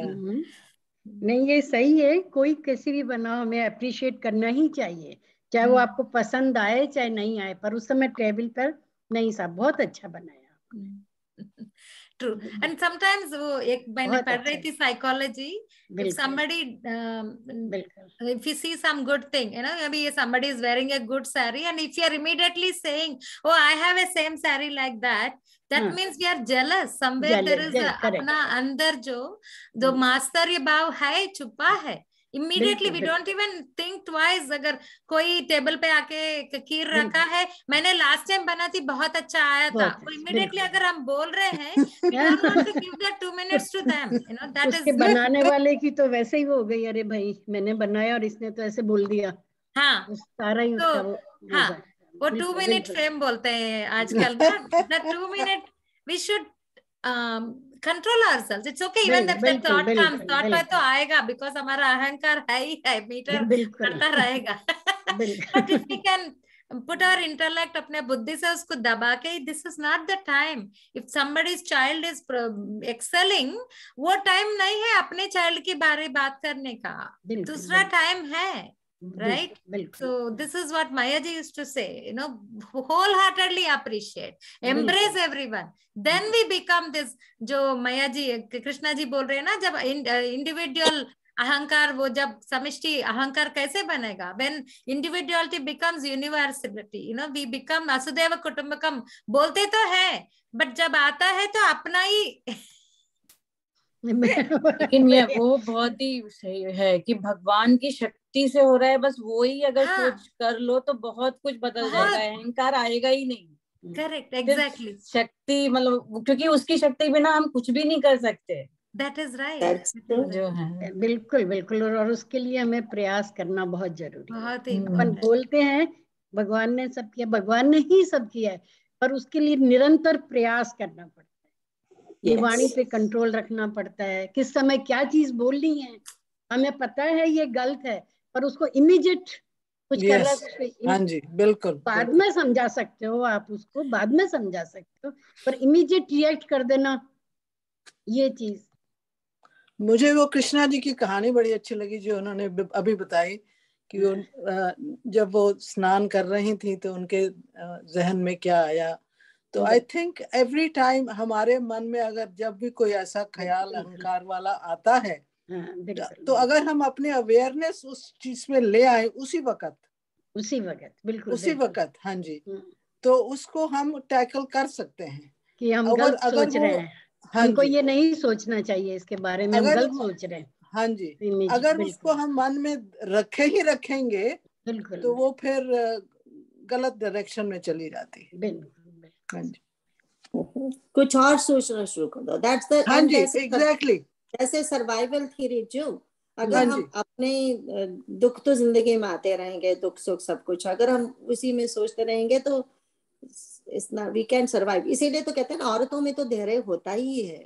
नहीं ये सही है, कोई कैसी भी बनाओ हमें अप्रिशिएट करना ही चाहिए, चाहे वो आपको पसंद आए चाहे नहीं आए, पर उस समय टेबल पर नहीं साहब बहुत अच्छा बनाया. True. And sometimes वो एक मैंने पढ़ रही थी psychology. If somebody, um, if you see some good thing, you know, maybe somebody is wearing a good saree, and if you are immediately saying, "Oh, I have a same saree like that," that hmm. means we are jealous. Somewhere jealous, there is a, अपना अंदर जो जो मास्तर्य भाव है छुपा है. Immediately we don't even think twice. अगर कोई टेबल पे आके खीर रखा है, मैंने लास्ट टाइम बना थी, बहुत अच्छा आया था, वो immediately अगर हम बोल रहे हैं, we don't want to give that two minutes to them. You know, that उसके is बनाने वाले की तो वैसे ही हो गई, अरे भाई मैंने बनाया और इसने तो ऐसे बोल दिया. हाँ, सारा ही उसका वो, हाँ, वो टू मिनट फ्रेम बोलते हैं आजकल ना. The two minute we should um, control ourselves. It's okay even that the thought comes, thought में तो आएगा because हमारा अहंकार है ही है, मीटर करता रहेगा. But if we can put our intellect, अपने बुद्धि से उसको दबा के, this is not the time. If somebody's child is excelling, वो टाइम नहीं है अपने child के बारे में बात करने का, दूसरा टाइम है. Right? So this is what Maya ji used to say, you know, wholeheartedly appreciate, embrace everyone. Then we become this, जो Maya ji, Krishna ji बोल रहे हैं ना, जब individual अहंकार, वो जब समष्टि अहंकार कैसे बनेगा? When individuality becomes universality, you know, we become Asudev कुटुंबकम. बोलते तो है, but जब आता है तो अपना ही लेकिन ये वो बहुत ही सही है कि भगवान की शक्ति से हो रहा है, बस वो ही अगर हाँ, सोच कर लो तो बहुत कुछ बदल जाएगा, अहंकार आएगा ही नहीं. Correct, exactly. शक्ति मतलब क्योंकि उसकी शक्ति बिना हम कुछ भी नहीं कर सकते. That is right. जो है बिल्कुल बिल्कुल, और उसके लिए हमें प्रयास करना बहुत जरूरी है. बहुत ही अपन बोलते हैं भगवान ने सब किया, भगवान ने ही सब किया है, पर उसके लिए निरंतर प्रयास करना पड़ता है. ये yes. वाणी पे कंट्रोल रखना पड़ता है, किस समय क्या चीज बोलनी है. हमें पता है ये गलत है, पर उसको इमीडिएट कुछ yes. करना. हाँ जी, बिल्कुल. बाद बिल्कुल. में समझा सकते हो आप उसको, बाद में समझा सकते हो, पर इमीडिएट रिएक्ट कर देना, ये चीज. मुझे वो कृष्णा जी की कहानी बड़ी अच्छी लगी जो उन्होंने अभी बताई कि वो जब वो स्नान कर रही थी तो उनके जहन में क्या आया. तो आई थिंक एवरी टाइम हमारे मन में अगर जब भी कोई ऐसा ख्याल अहंकार वाला आता है, तो अगर हम अपने अवेयरनेस उस चीज में ले आए उसी वक्त उसी वक्त बिल्कुल उसी वक्त हाँ जी, तो उसको हम टैकल कर सकते हैं कि हम गलत सोच रहे हैं. हमको ये नहीं सोचना चाहिए इसके बारे में, हम गलत सोच रहे हैं. हाँ जी, अगर उसको हम मन में रखे ही रखेंगे तो वो फिर गलत डायरेक्शन में चली जाती है. हाँ जी, कुछ और सोचना शुरू कर दो. दैट्स द हाँ जी, एग्जैक्टली. जैसे सर्वाइवल थ्योरी जो अगर हाँ हम अपने दुख तो जिंदगी में आते रहेंगे, दुख सुख सब कुछ, अगर हम उसी में सोचते रहेंगे तो it's not we can survive. इसीलिए तो कहते हैं ना औरतों में तो धैर्य होता ही है.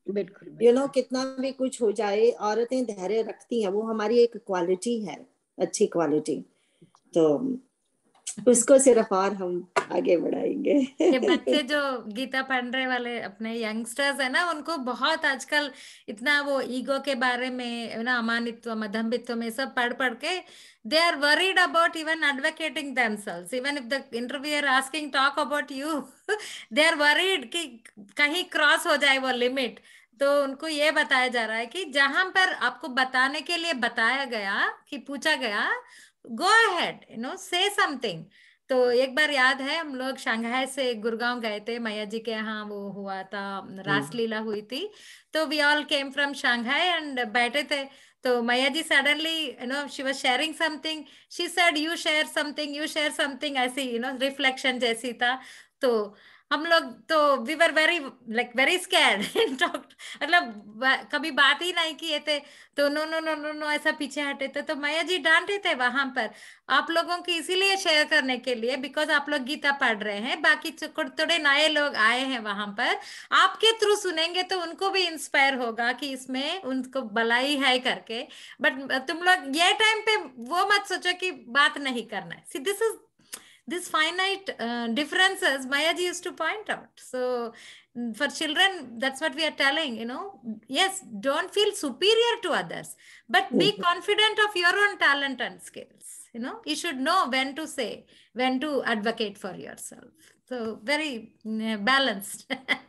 बिल्कुल यू नो कितना भी कुछ हो जाए, औरतें धैर्य रखती हैं, वो हमारी एक क्वालिटी है, अच्छी क्वालिटी। तो उसको सिर्फ और हम आगे बढ़ाएंगे। ये बच्चे जो गीता पढ़ने वाले अपने यंगस्टर्स है ना, उनको बहुत आजकल इतना वो ईगो के बारे में ना, अमानित्व मधम्बित्व में सब पढ़ पढ़ के they are worried about even advocating themselves. Even if the interviewer asking talk about you, they are worried कि कहीं क्रॉस हो जाए वो लिमिट। तो उनको ये बताया जा रहा है कि जहां पर आपको बताने के लिए बताया गया कि पूछा गया, go ahead, you know, say something. तो एक बार याद है हम लोग शंघाई से गुड़गांव गए थे, मैया जी के यहाँ वो हुआ था, रासलीला हुई थी। तो we all came from Shanghai and बैठे थे। तो Maiya ji suddenly, you know, she was sharing something, she said you share something, you share something, ऐसी, यू नो, रिफ्लेक्शन जैसी था। तो हम लोग तो we were very like very scared, मतलब कभी बात ही नहीं किए थे। तो no no no no no ऐसा पीछे हटे थे। तो मैया जी डांटे थे वहां पर, आप लोगों की इसीलिए शेयर करने के लिए, बिकॉज आप लोग गीता पढ़ रहे हैं, बाकी थोड़े नए लोग आए हैं वहां पर, आपके थ्रू सुनेंगे तो उनको भी इंस्पायर होगा कि इसमें उनको भलाई है करके। बट तुम लोग ये टाइम पे वो मत सोचो कि बात नहीं करना है। See this is this finite uh, differences Mayaji used to point out. So for children, that's what we are telling, you know, yes, don't feel superior to others, but be confident of your own talent and skills. You know, you should know when to say, when to advocate for yourself. So very uh, balanced.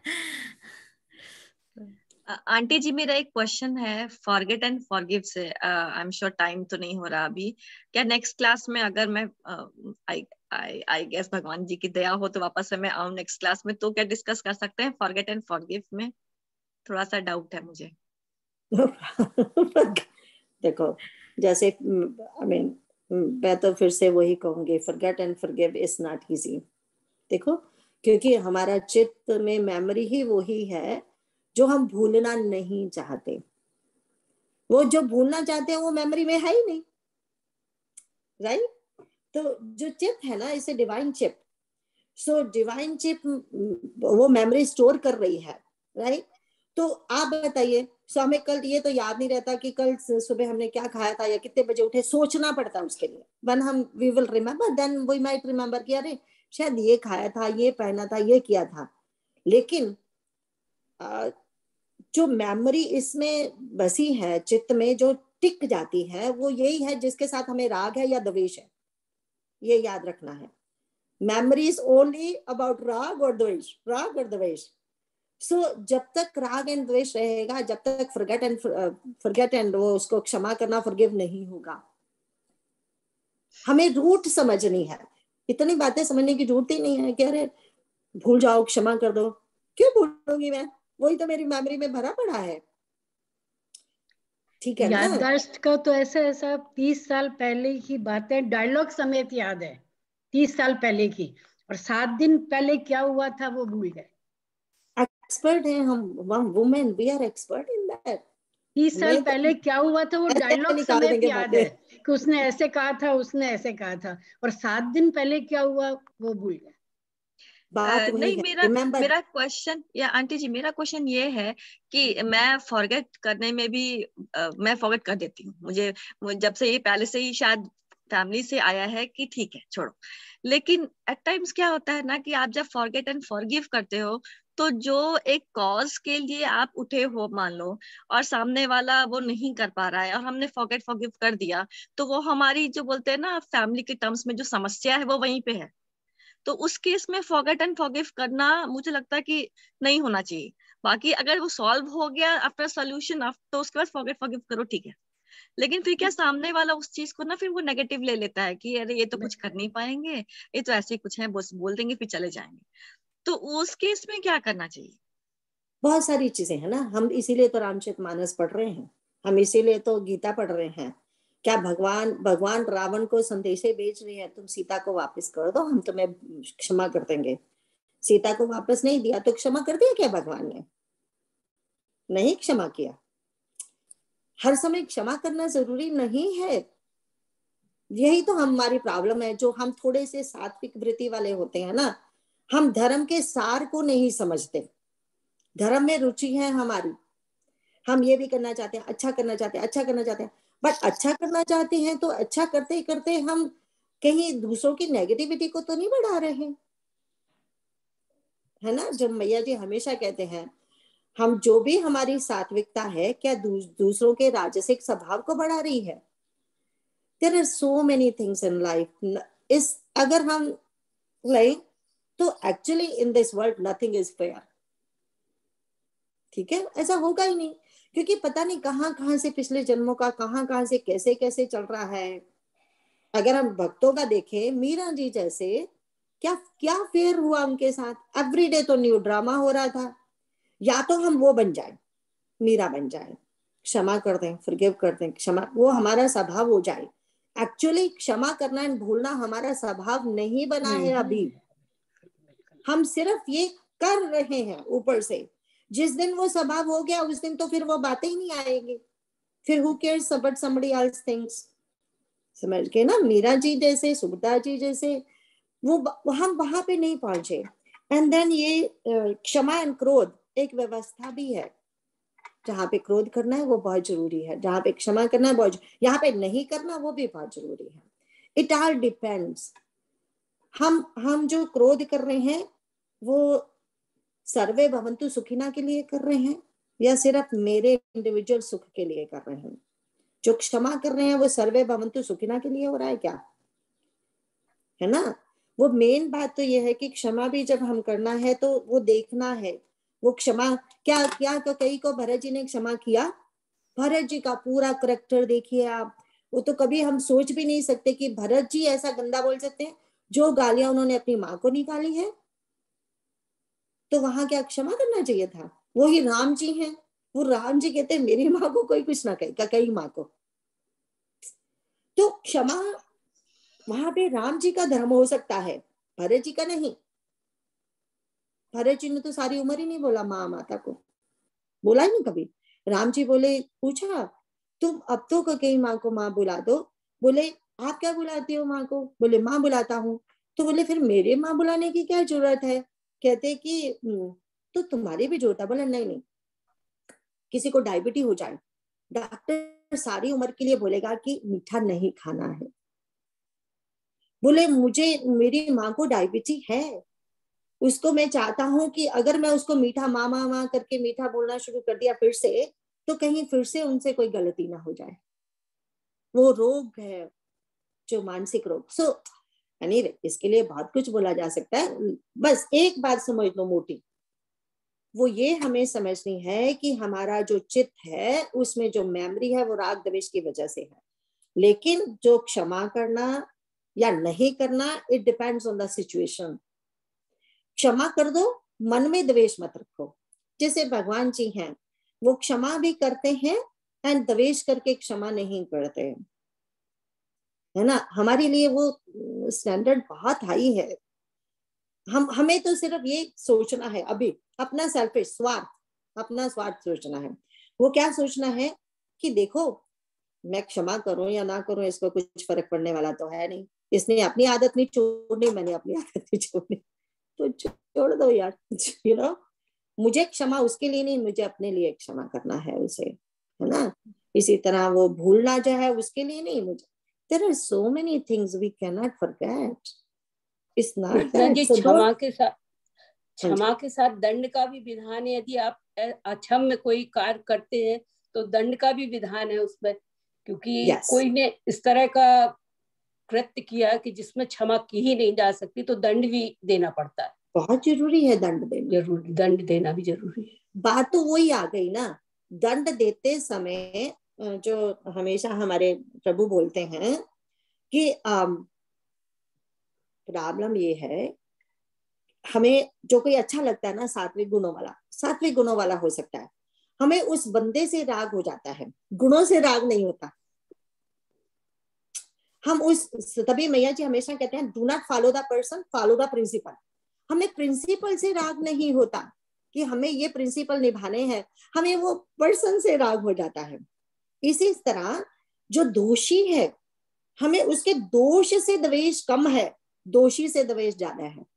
Aunty ji, मेरा एक question है forget and forgive से। आई am sure time तो नहीं हो रहा अभी, क्या नेक्स्ट क्लास में अगर मैं आई आई आई गेस भगवान जी की दया हो तो वापस से मैं आऊं नेक्स्ट क्लास में, तो क्या डिस्कस कर सकते हैं फॉरगेट एंड फॉरगिव में? थोड़ा सा डाउट है मुझे। देखो, जैसे आई मीन मैं तो फिर से वही कहूंगी, forget and forgive is not easy. देखो, क्योंकि हमारा चित्त में मेमोरी ही वही है जो हम भूलना नहीं चाहते। वो जो भूलना चाहते हैं वो मेमोरी में है ही नहीं, राइट? तो जो चिप है ना, इसे divine chip, so divine chip वो मेमोरी स्टोर कर रही है, राइट? तो आप बताइए, सो हमें कल ये तो याद नहीं रहता कि कल सुबह हमने क्या खाया था या कितने बजे उठे, सोचना पड़ता है उसके लिए। वन हम we will remember, then we might remember कि अरे शायद ये खाया था, ये पहना था, ये किया था। लेकिन आ, जो मेमोरी इसमें बसी है, चित्त में जो टिक जाती है, वो यही है जिसके साथ हमें राग है या द्वेष है। ये याद रखना है, मेमोरी इज ओनली अबाउट राग और द्वेष, राग और द्वेष। सो so, जब तक राग एंड द्वेष रहेगा, जब तक फॉरगेट एंड फॉरगेट एंड वो उसको क्षमा करना, फॉरगिव नहीं होगा। हमें रूट समझनी है, इतनी बातें समझने की जरूरत ही नहीं है कि अरे भूल जाओ, क्षमा कर दो। क्यों भूलूंगी मैं? वही तो मेरी मेमोरी में भरा पड़ा है, ठीक है ना? याददाश्त का तो ऐसा ऐसा तीस साल पहले की बातें डायलॉग समेत याद है, तीस साल पहले की, और सात दिन पहले क्या हुआ था वो भूल गए। एक्सपर्ट हैं हम, women, we are expert in that. तीस साल पहले क्या हुआ था वो डायलॉग समेत याद है कि उसने ऐसे कहा था, उसने ऐसे कहा था, और सात दिन पहले क्या हुआ वो भूल गए। बात uh, नहीं, मेरा मेरा क्वेश्चन या आंटी जी, मेरा क्वेश्चन ये है कि मैं फॉरगेट करने में भी uh, मैं फॉरगेट कर देती हूँ। मुझे, मुझे जब से ये पहले से ही शायद फैमिली से आया है कि ठीक है छोड़ो, लेकिन एट टाइम्स क्या होता है ना कि आप जब फॉरगेट एंड फॉरगिव करते हो तो जो एक कॉज के लिए आप उठे हो मान लो, और सामने वाला वो नहीं कर पा रहा है और हमने फॉरगेट फॉरगिव कर दिया, तो वो हमारी जो बोलते हैं ना फैमिली के टर्म्स में जो समस्या है वो वहीं पे है। तो उस केस में फॉरगेट एंड फॉरगिव करना मुझे लगता है कि नहीं होना चाहिए। बाकी अगर वो सॉल्व हो गया आफ्टर सोल्यूशन, तो उसके बाद फॉरगेट फॉरगिव करो, ठीक है। लेकिन फिर क्या सामने वाला उस चीज को ना फिर वो नेगेटिव ले लेता है कि अरे ये तो कुछ कर नहीं पाएंगे, ये तो ऐसे कुछ है, बस बोल देंगे फिर चले जाएंगे। तो उस केस में क्या करना चाहिए? बहुत सारी चीजें हैं ना, हम इसीलिए तो रामचरितमानस पढ़ रहे हैं, हम इसीलिए तो गीता पढ़ रहे हैं। क्या भगवान भगवान रावण को संदेशे भेज रहे हैं, तुम सीता को वापस कर दो, हम तुम्हें क्षमा कर देंगे। सीता को वापस नहीं दिया तो क्षमा कर दिया क्या भगवान ने? नहीं क्षमा किया। हर समय क्षमा करना जरूरी नहीं है। यही तो हमारी प्रॉब्लम है, जो हम थोड़े से सात्विक वृत्ति वाले होते हैं ना, हम धर्म के सार को नहीं समझते। धर्म में रुचि है हमारी, हम ये भी करना चाहते हैं, अच्छा करना चाहते हैं, अच्छा करना चाहते हैं, बट अच्छा करना चाहते हैं तो अच्छा करते करते हम कहीं दूसरों की नेगेटिविटी को तो नहीं बढ़ा रहे हैं, है ना। जब मैया जी हमेशा कहते हैं हम जो भी हमारी सात्विकता है क्या दू, दूसरों के राजसिक स्वभाव को बढ़ा रही है। There are so many things in life, इस अगर हम लाइक तो actually in this world nothing is fair, ठीक है, ऐसा होगा ही नहीं, क्योंकि पता नहीं कहां कहां से पिछले जन्मों का कहां कहां से कैसे कैसे चल रहा है। अगर हम भक्तों का देखें, मीरा जी जैसे क्या क्या फेयर हुआ उनके साथ, एवरीडे तो न्यू ड्रामा हो रहा था। या तो हम वो बन जाए, मीरा बन जाए, क्षमा कर दें, फॉरगिव कर दें, क्षमा, वो हमारा स्वभाव हो जाए। एक्चुअली क्षमा करना एंड भूलना हमारा स्वभाव नहीं बना है अभी, हम सिर्फ ये कर रहे हैं ऊपर से। जिस दिन वो स्वभाव हो गया उस दिन तो फिर वो बातें ही नहीं आएंगी, फिर who cares about somebody else things, समझ के ना। मीरा जी जैसे, सुभद्रा जी जैसे, वो हम वहां पे नहीं पहुंचे। एंड देन ये क्षमा एंड क्रोध एक व्यवस्था भी है, जहाँ पे क्रोध करना है वो बहुत जरूरी है, जहाँ पे क्षमा करना है बहुत, यहाँ पे नहीं करना वो भी बहुत जरूरी है। It all depends. हम हम जो क्रोध कर रहे हैं वो सर्वे भवन्तु सुखिना के लिए कर रहे हैं या सिर्फ मेरे इंडिविजुअल सुख के लिए कर रहे हैं। जो क्षमा कर रहे हैं वो सर्वे भवन्तु सुखिना के लिए हो रहा है क्या, है ना। वो मेन बात तो ये है कि क्षमा भी जब हम करना है तो वो देखना है वो क्षमा क्या क्या तो कई को भरत जी ने क्षमा किया, भरत जी का पूरा करैक्टर देखिए आप, वो तो कभी हम सोच भी नहीं सकते कि भरत जी ऐसा गंदा बोल सकते हैं। जो गालियां उन्होंने अपनी माँ को निकाली है तो वहां क्या क्षमा करना चाहिए था। वो ही राम जी हैं, वो राम जी कहते हैं मेरी माँ को कोई कुछ ना कहे, कई माँ को, तो क्षमा वहां पे राम जी का धर्म हो सकता है, भरत जी का नहीं। भरत जी ने तो सारी उम्र ही नहीं बोला माँ माता को, बोला ही नहीं कभी। राम जी बोले, पूछा तुम अब तो कई माँ को माँ बुला दो, बोले आप क्या बुलाती हो माँ को, बोले माँ बुलाता हूँ। तो बोले फिर मेरे माँ बुलाने की क्या जरूरत है, कहते कि तो तुम्हारी भी जरूरत है। बोले नहीं नहीं, किसी को डायबिटीज हो जाए डॉक्टर सारी उम्र के लिए बोलेगा कि मीठा नहीं खाना है। बोले मुझे मेरी माँ को डायबिटीज है, उसको मैं चाहता हूं कि अगर मैं उसको मीठा माँ माँ माँ करके मीठा बोलना शुरू कर दिया फिर से, तो कहीं फिर से उनसे कोई गलती ना हो जाए। वो रोग है जो मानसिक रोग। सो so, anyway, इसके लिए बहुत कुछ बोला जा सकता है। बस एक बात समझ लो मोटी, वो ये हमें समझनी है कि हमारा जो चित्त है उसमें जो मेमोरी है वो राग द्वेष की वजह से है। लेकिन जो क्षमा करना या नहीं करना, it depends on the situation. क्षमा कर दो, मन में द्वेष मत रखो। जैसे भगवान जी हैं वो क्षमा भी करते हैं एंड द्वेष करके क्षमा नहीं करते, है ना। हमारे लिए वो स्टैंडर्ड बहुत हाई है। हम हमें तो सिर्फ ये सोचना है अभी, अपना सेल्फिश स्वार्थ, अपना स्वार्थ सोचना है। वो क्या सोचना है कि देखो मैं क्षमा करूं या ना करूं इसको कुछ फर्क पड़ने वाला तो है नहीं, इसने अपनी आदत नहीं छोड़नी, मैंने अपनी आदत नहीं छोड़नी, तो छोड़ दो यार, यू नो। मुझे क्षमा उसके लिए नहीं, मुझे अपने लिए क्षमा करना है उसे, है ना। इसी तरह वो भूलना जो है उसके लिए नहीं, मुझे there are so many things we cannot forget. It's not Krishna that ji, so क्षमा के साथ क्षमा के साथ दंड का भी विधान है। यदि आप अक्षम में कोई कार्य करते हैं तो दंड का भी विधान है उसमें, क्योंकि yes. कोई ने इस तरह का कृत्य किया कि जिसमें क्षमा की ही नहीं जा सकती तो दंड भी देना पड़ता है। बहुत जरूरी है दंड देना, जरूरी, दंड देना भी जरूरी है। बात तो वही आ गई ना, दंड देते समय जो हमेशा हमारे प्रभु बोलते हैं कि प्रॉब्लम ये है, हमें जो कोई अच्छा लगता है ना सात्विक गुणों वाला, सात्विक गुणों वाला हो सकता है, हमें उस बंदे से राग हो जाता है, गुणों से राग नहीं होता। हम उस तभी मैया जी हमेशा कहते हैं do not follow the person, follow the principle. हमें प्रिंसिपल से राग नहीं होता कि हमें ये प्रिंसिपल निभाने हैं, हमें वो पर्सन से राग हो जाता है। इसी तरह जो दोषी है हमें उसके दोष से द्वेष कम है, दोषी से द्वेष ज्यादा है,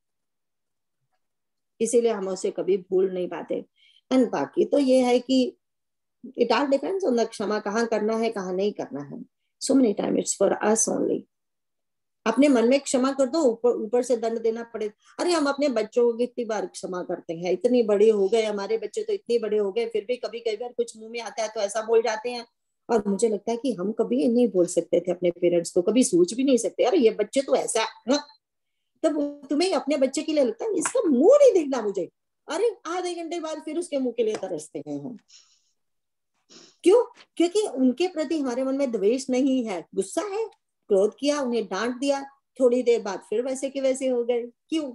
इसीलिए हम उसे कभी भूल नहीं पाते। एंड बाकी तो ये है कि It all depends on the क्षमा कहाँ करना है कहाँ नहीं करना है. So many times it's for us only. अपने मन में क्षमा कर दो, ऊपर ऊपर से दंड देना पड़े. अरे हम अपने बच्चों को कितनी बार क्षमा करते हैं, इतनी बड़ी हो गए, हमारे बच्चे तो इतनी बड़े हो गए, फिर भी कभी कभी बार कुछ मुंह में आता है तो ऐसा बोल जाते हैं. और मुझे लगता है कि हम कभी नहीं बोल सकते थे अपने पेरेंट्स को, कभी सोच भी नहीं सकते अरे ये बच्चे तो ऐसा है. तब तुम्हें अपने बच्चे के लिए लगता है इसका मुंह नहीं देखना मुझे, अरे आधे घंटे बाद फिर उसके मुंह के लिए तरसते हैं हम. क्यों? क्योंकि उनके प्रति हमारे मन में द्वेष नहीं है, गुस्सा है, क्रोध किया, उन्हें डांट दिया, थोड़ी देर बाद फिर वैसे के वैसे हो गए. क्यों?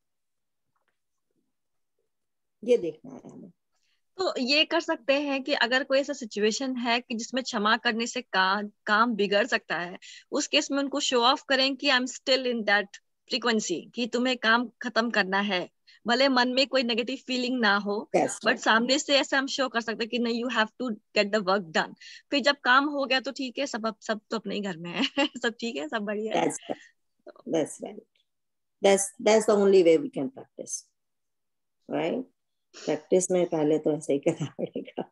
ये देखना है हमें. तो ये कर सकते हैं कि अगर कोई ऐसा सिचुएशन है कि जिसमें क्षमा करने से का, काम बिगड़ सकता है, उस केस में उनको शो ऑफ करें कि I am still in that frequency, कि तुम्हें काम खत्म करना है, भले मन में कोई नेगेटिव फीलिंग ना हो, बट सामने से ऐसे हम शो कर सकते हैं कि नहीं, you have to get the work done. फिर जब काम हो गया तो ठीक है, सब सब तो अपने ही घर में है, सब ठीक है, सब बढ़िया है. That's right. That's that's the only way we can practice, right? Practice में पहले तो ऐसे ही करना पड़ेगा.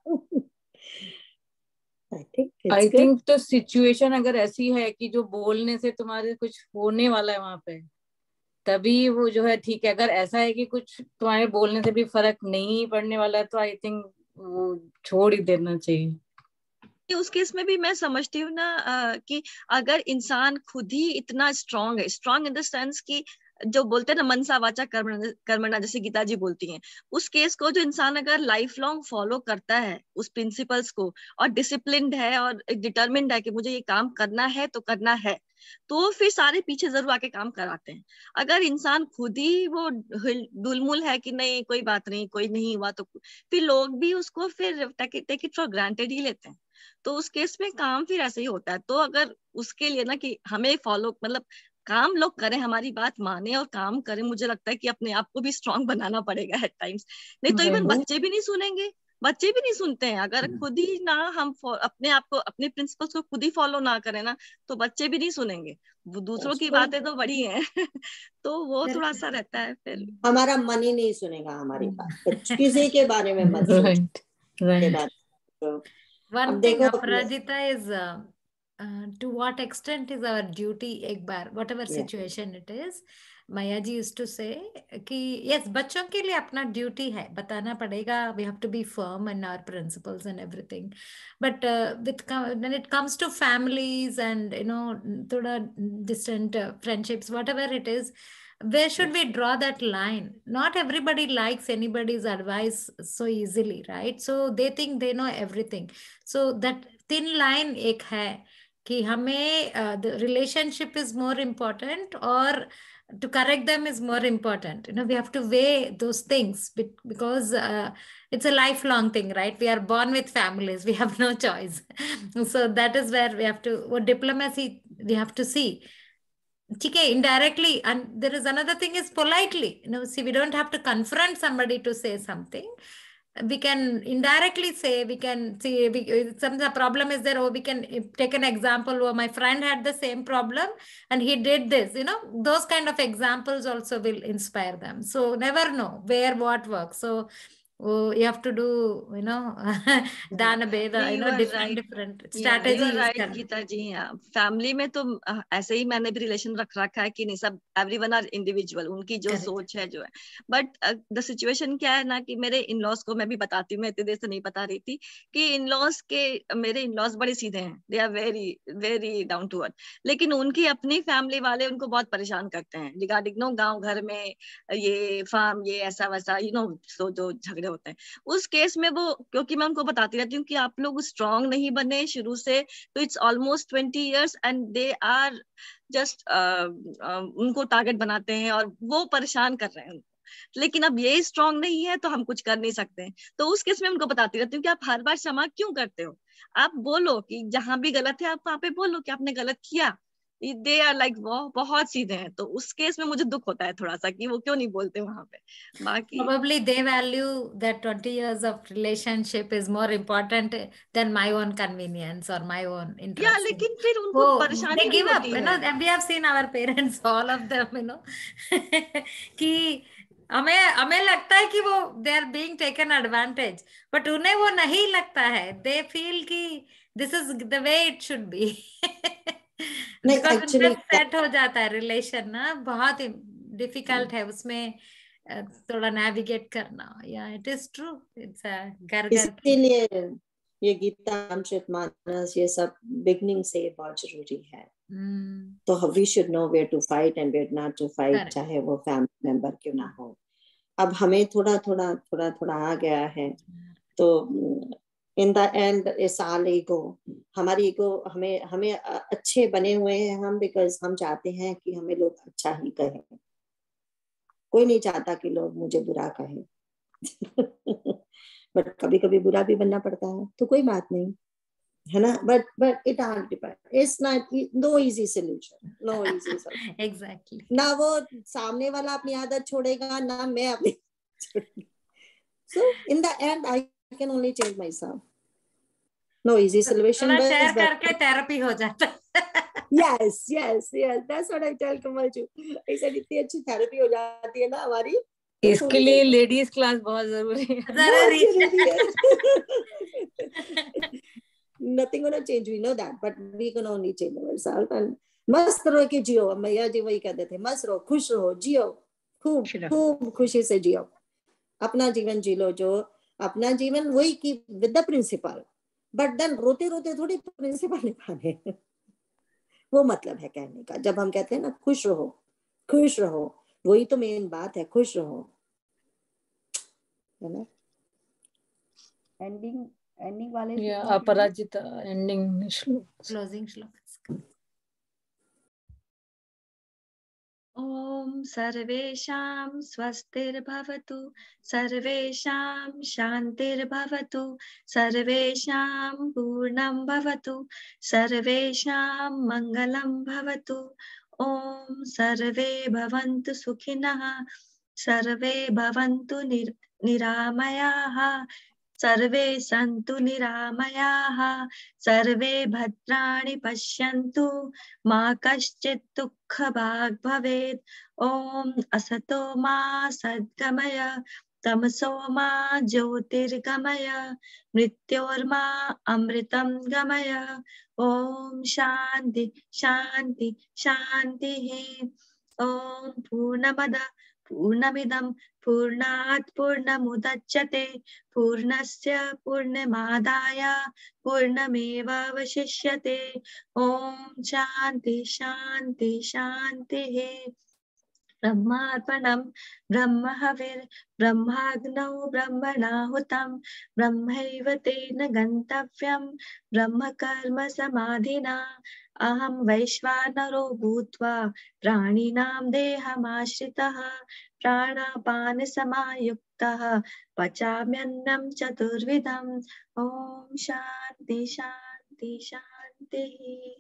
I think it's I good. think तो सिचुएशन अगर ऐसी है कि जो बोलने से तुम्हारे कुछ होने वाला है वहां पे, तभी वो जो है ठीक है. अगर ऐसा है कि कुछ तुम्हारे बोलने से भी फर्क नहीं पड़ने वाला है, तो आई थिंक वो छोड़ ही देना चाहिए. उस केस में भी मैं समझती हूँ ना कि अगर इंसान खुद ही इतना स्ट्रांग है, स्ट्रांग इन द सेंस कि जो बोलते हैं ना मनसा वाचा कर्मणा कर्मणा, जैसे गीता जी बोलती हैं, उस केस को जो इंसान अगर लाइफ लॉन्ग फॉलो करता है उस प्रिंसिपल्स को, और डिसिप्लिन्ड है और डिटर्मिन्ड है कि मुझे ये काम करना है तो करना है, तो फिर सारे पीछे जरूर आके काम कराते हैं. अगर इंसान खुद ही वो डुलमुल है कि नहीं कोई बात नहीं, कोई नहीं हुआ, तो फिर लोग भी उसको फिर टेक इट फॉर ग्रांटेड ही लेते हैं. तो उस केस में काम फिर ऐसे ही होता है. तो अगर उसके लिए ना कि हमें फॉलो, मतलब काम लोग करें, हमारी बात माने और काम करें, मुझे लगता है कि अपने आप को भी स्ट्रांग बनाना पड़ेगा एट टाइम्स. नहीं तो इवन बच्चे भी नहीं सुनेंगे, बच्चे भी नहीं सुनते हैं. अगर खुद ही ना हम अपने आप को, अपने प्रिंसिपल्स को खुद ही फॉलो ना करें ना, तो बच्चे भी नहीं सुनेंगे. वो दूसरों की बातें तो बड़ी हैं. तो वो थोड़ा सा रहता है, फिर हमारा मन ही नहीं सुनेगा हमारी बात. किसी के बारे में मत सोचो. One thing, Aparajita, is uh, uh, to what extent is our duty एक बार, whatever situation yeah. it is. Maya ji used to say कि yes, बच्चों के लिए अपना ड्यूटी है, बताना पड़ेगा. We have to be firm in our principles and everything. But uh, with when it comes to families and you know थोड़ा distant uh, friendships, whatever it is, where should we draw that line? Not everybody likes anybody's advice so easily, right? So they think they know everything. So that thin line एक है कि हमें uh, the relationship is more important or to correct them is more important. You know, we have to weigh those things because uh, it's a lifelong thing, right? We are born with families. We have no choice. So that is where we have to, what diplomacy we have to see. Okay, indirectly, and there is another thing is politely. You know, see, we don't have to confront somebody to say something. We can indirectly say, we can see, we, some the problem is there, or we can take an example, or my friend had the same problem and he did this, you know, those kind of examples also will inspire them. So never know where what works. So oh, you have to do, you know, dana beda, you know, different right. different strategies. Yeah, right, Gita जी. हाँ, family में तो ऐसे ही मैंने भी relation रख रखा है कि नहीं, सब एवरीवन आर इंडिविजुअल, उनकी जो Correct. सोच है जो है. बट द सिचुएशन क्या है ना कि मेरे इन लॉज को मैं भी बताती हूँ, मैं इतने देर से नहीं बता रही थी कि इन लॉज के, मेरे इन लॉज बड़े सीधे हैं, they are very very down to earth, लेकिन उनकी अपनी फैमिली वाले उनको बहुत परेशान करते हैं रिगार्डिंग नो गाँव घर में ये फार्म ये ऐसा वैसा, यू नो, सो जो झगड़े होते हैं. उस केस में वो, क्योंकि मैं उनको बताती रहती हूँ कि आप लोग स्ट्रांग नहीं बने शुरू से, तो it's almost twenty years and they are just उनको टारगेट बनाते हैं और वो परेशान कर रहे हैं उनको. लेकिन अब ये स्ट्रांग नहीं है तो हम कुछ कर नहीं सकते. तो उस केस में उनको बताती रहती हूँ कि आप हर बार क्षमा क्यों करते हो, आप बोलो कि जहां भी गलत है आप वहां पे बोलो कि आपने गलत किया. दे आर लाइक वो बहुत सीधे हैं. तो उस केस में मुझे दुख होता है थोड़ा सा कि वो क्यों नहीं बोलते वहां पे. बाकी probably they value that twenty years of relationship is more important than my own convenience or my own interest. Yeah, लेकिन फिर उनको oh, परेशानी they give up, होती you है. know, we have seen our parents, all of them, you know, कि हमें हमें लगता है कि वो they are being taken advantage, but उन्हें वो नहीं लगता है. दे फील कि this is the way it should be. नहीं बिकॉज एक्चुअली उनका सेट हो जाता है रिलेशन ना. बहुत डिफिकल्ट है उसमें थोड़ा नेविगेट करना. या इट इज ट्रू. इट्स घर घर की. इसीलिए ये गीता रामचरितमानस ये सब बिगनिंग से बहुत जरूरी है. hmm. तो we should know where to fight and where not to fight, Correct. चाहे वो फैमिली मेंबर क्यों ना हो. अब हमें थोड़ा थोड़ा थोड़ा थोड़ा आ गया है. तो in the end it's all ego. हमारी ईगो हमें हमें अच्छे बने हुए हैं हम, बिकॉज हम चाहते हैं कि हमें लोग अच्छा ही कहें. कोई नहीं चाहता कि लोग मुझे बुरा कहें. बट कभी कभी बुरा भी बनना पड़ता है, तो कोई बात नहीं है ना. But but it all depend. It's not no easy solution, no easy solution. Exactly. ना वो सामने वाला अपनी आदत छोड़ेगा, ना मैं अपनी. So in the end I can only change myself. No easy solution, but share करके थेरेपी हो जाता है. Yes yes yes, that's what I tell Kamal ji. ऐसे इतनी अच्छी थेरेपी हो जाती है ना हमारी. इसके लिए लेडीज क्लास बहुत जरूरी है. जरूरी है. Nothing gonna change, we know that, but we can only change ourselves. And मस्त रहो के जियो. मैया जी वही कहते थे, मस्त रहो, खुश रहो, जियो, खूब खूब खुशी से जियो. अपना जीवन जी लो, जो अपना जीवन वही की with the principle. But then रोते रोते थोड़ी प्रिंसिपल निभाने. वो मतलब है कहने का. जब हम कहते हैं ना खुश रहो, खुश रहो, वही तो मेन बात है, खुश रहो, है ना. एंडिंग एंडिंग वाले या अपराजिता एंडिंग श्लोक, क्लोजिंग श्लोक. ओम सर्वेषां स्वस्तिर्भवतु, सर्वेषां शान्तिर्भवतु, सर्वेषां पूर्णं भवतु, सर्वेषां मङ्गलं भवतु. ओम सर्वे भवन्तु सुखिनः, सर्वे भवन्तु निर निरामयाः, सर्वे सन्तु निरामयाः, सर्वे भद्राणि पश्यन्तु, मा कश्चित् दुःखभाग् भवेत्. ओम असतो मा सद्गमय, तमसो मा ज्योतिर्गमय, मृत्योर्मा अमृतं गमय. ओम शांति शांति शांतिः. ओम पूर्णमद पूर्णमिदं पूर्णात् पूर्णमुदच्यते, पूर्णस्य पूर्णमादाय पूर्णमेवावशिष्यते. ओम शांति शांति शांतिः. ब्रह्मार्पणं ब्रह्म हविर् ब्रह्माग्नौ ब्रह्मणाहुतं, ब्रह्मैव तेन गन्तव्यं ब्रह्म कर्म समाधिना. अहं वैश्वानरो भूत्वा प्राणिनां देहमाश्रितः, प्राणापान समायुक्तः पचाम्यन्नं चतुर्विधम्. ओम शांति शांति शांतिः.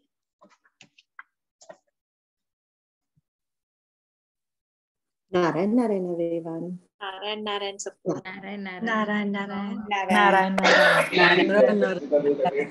नारायण नारायण एवरीवन. नारायण नारायण सबको. नारायण नारायण नारायण नारायण नारायण नारायण.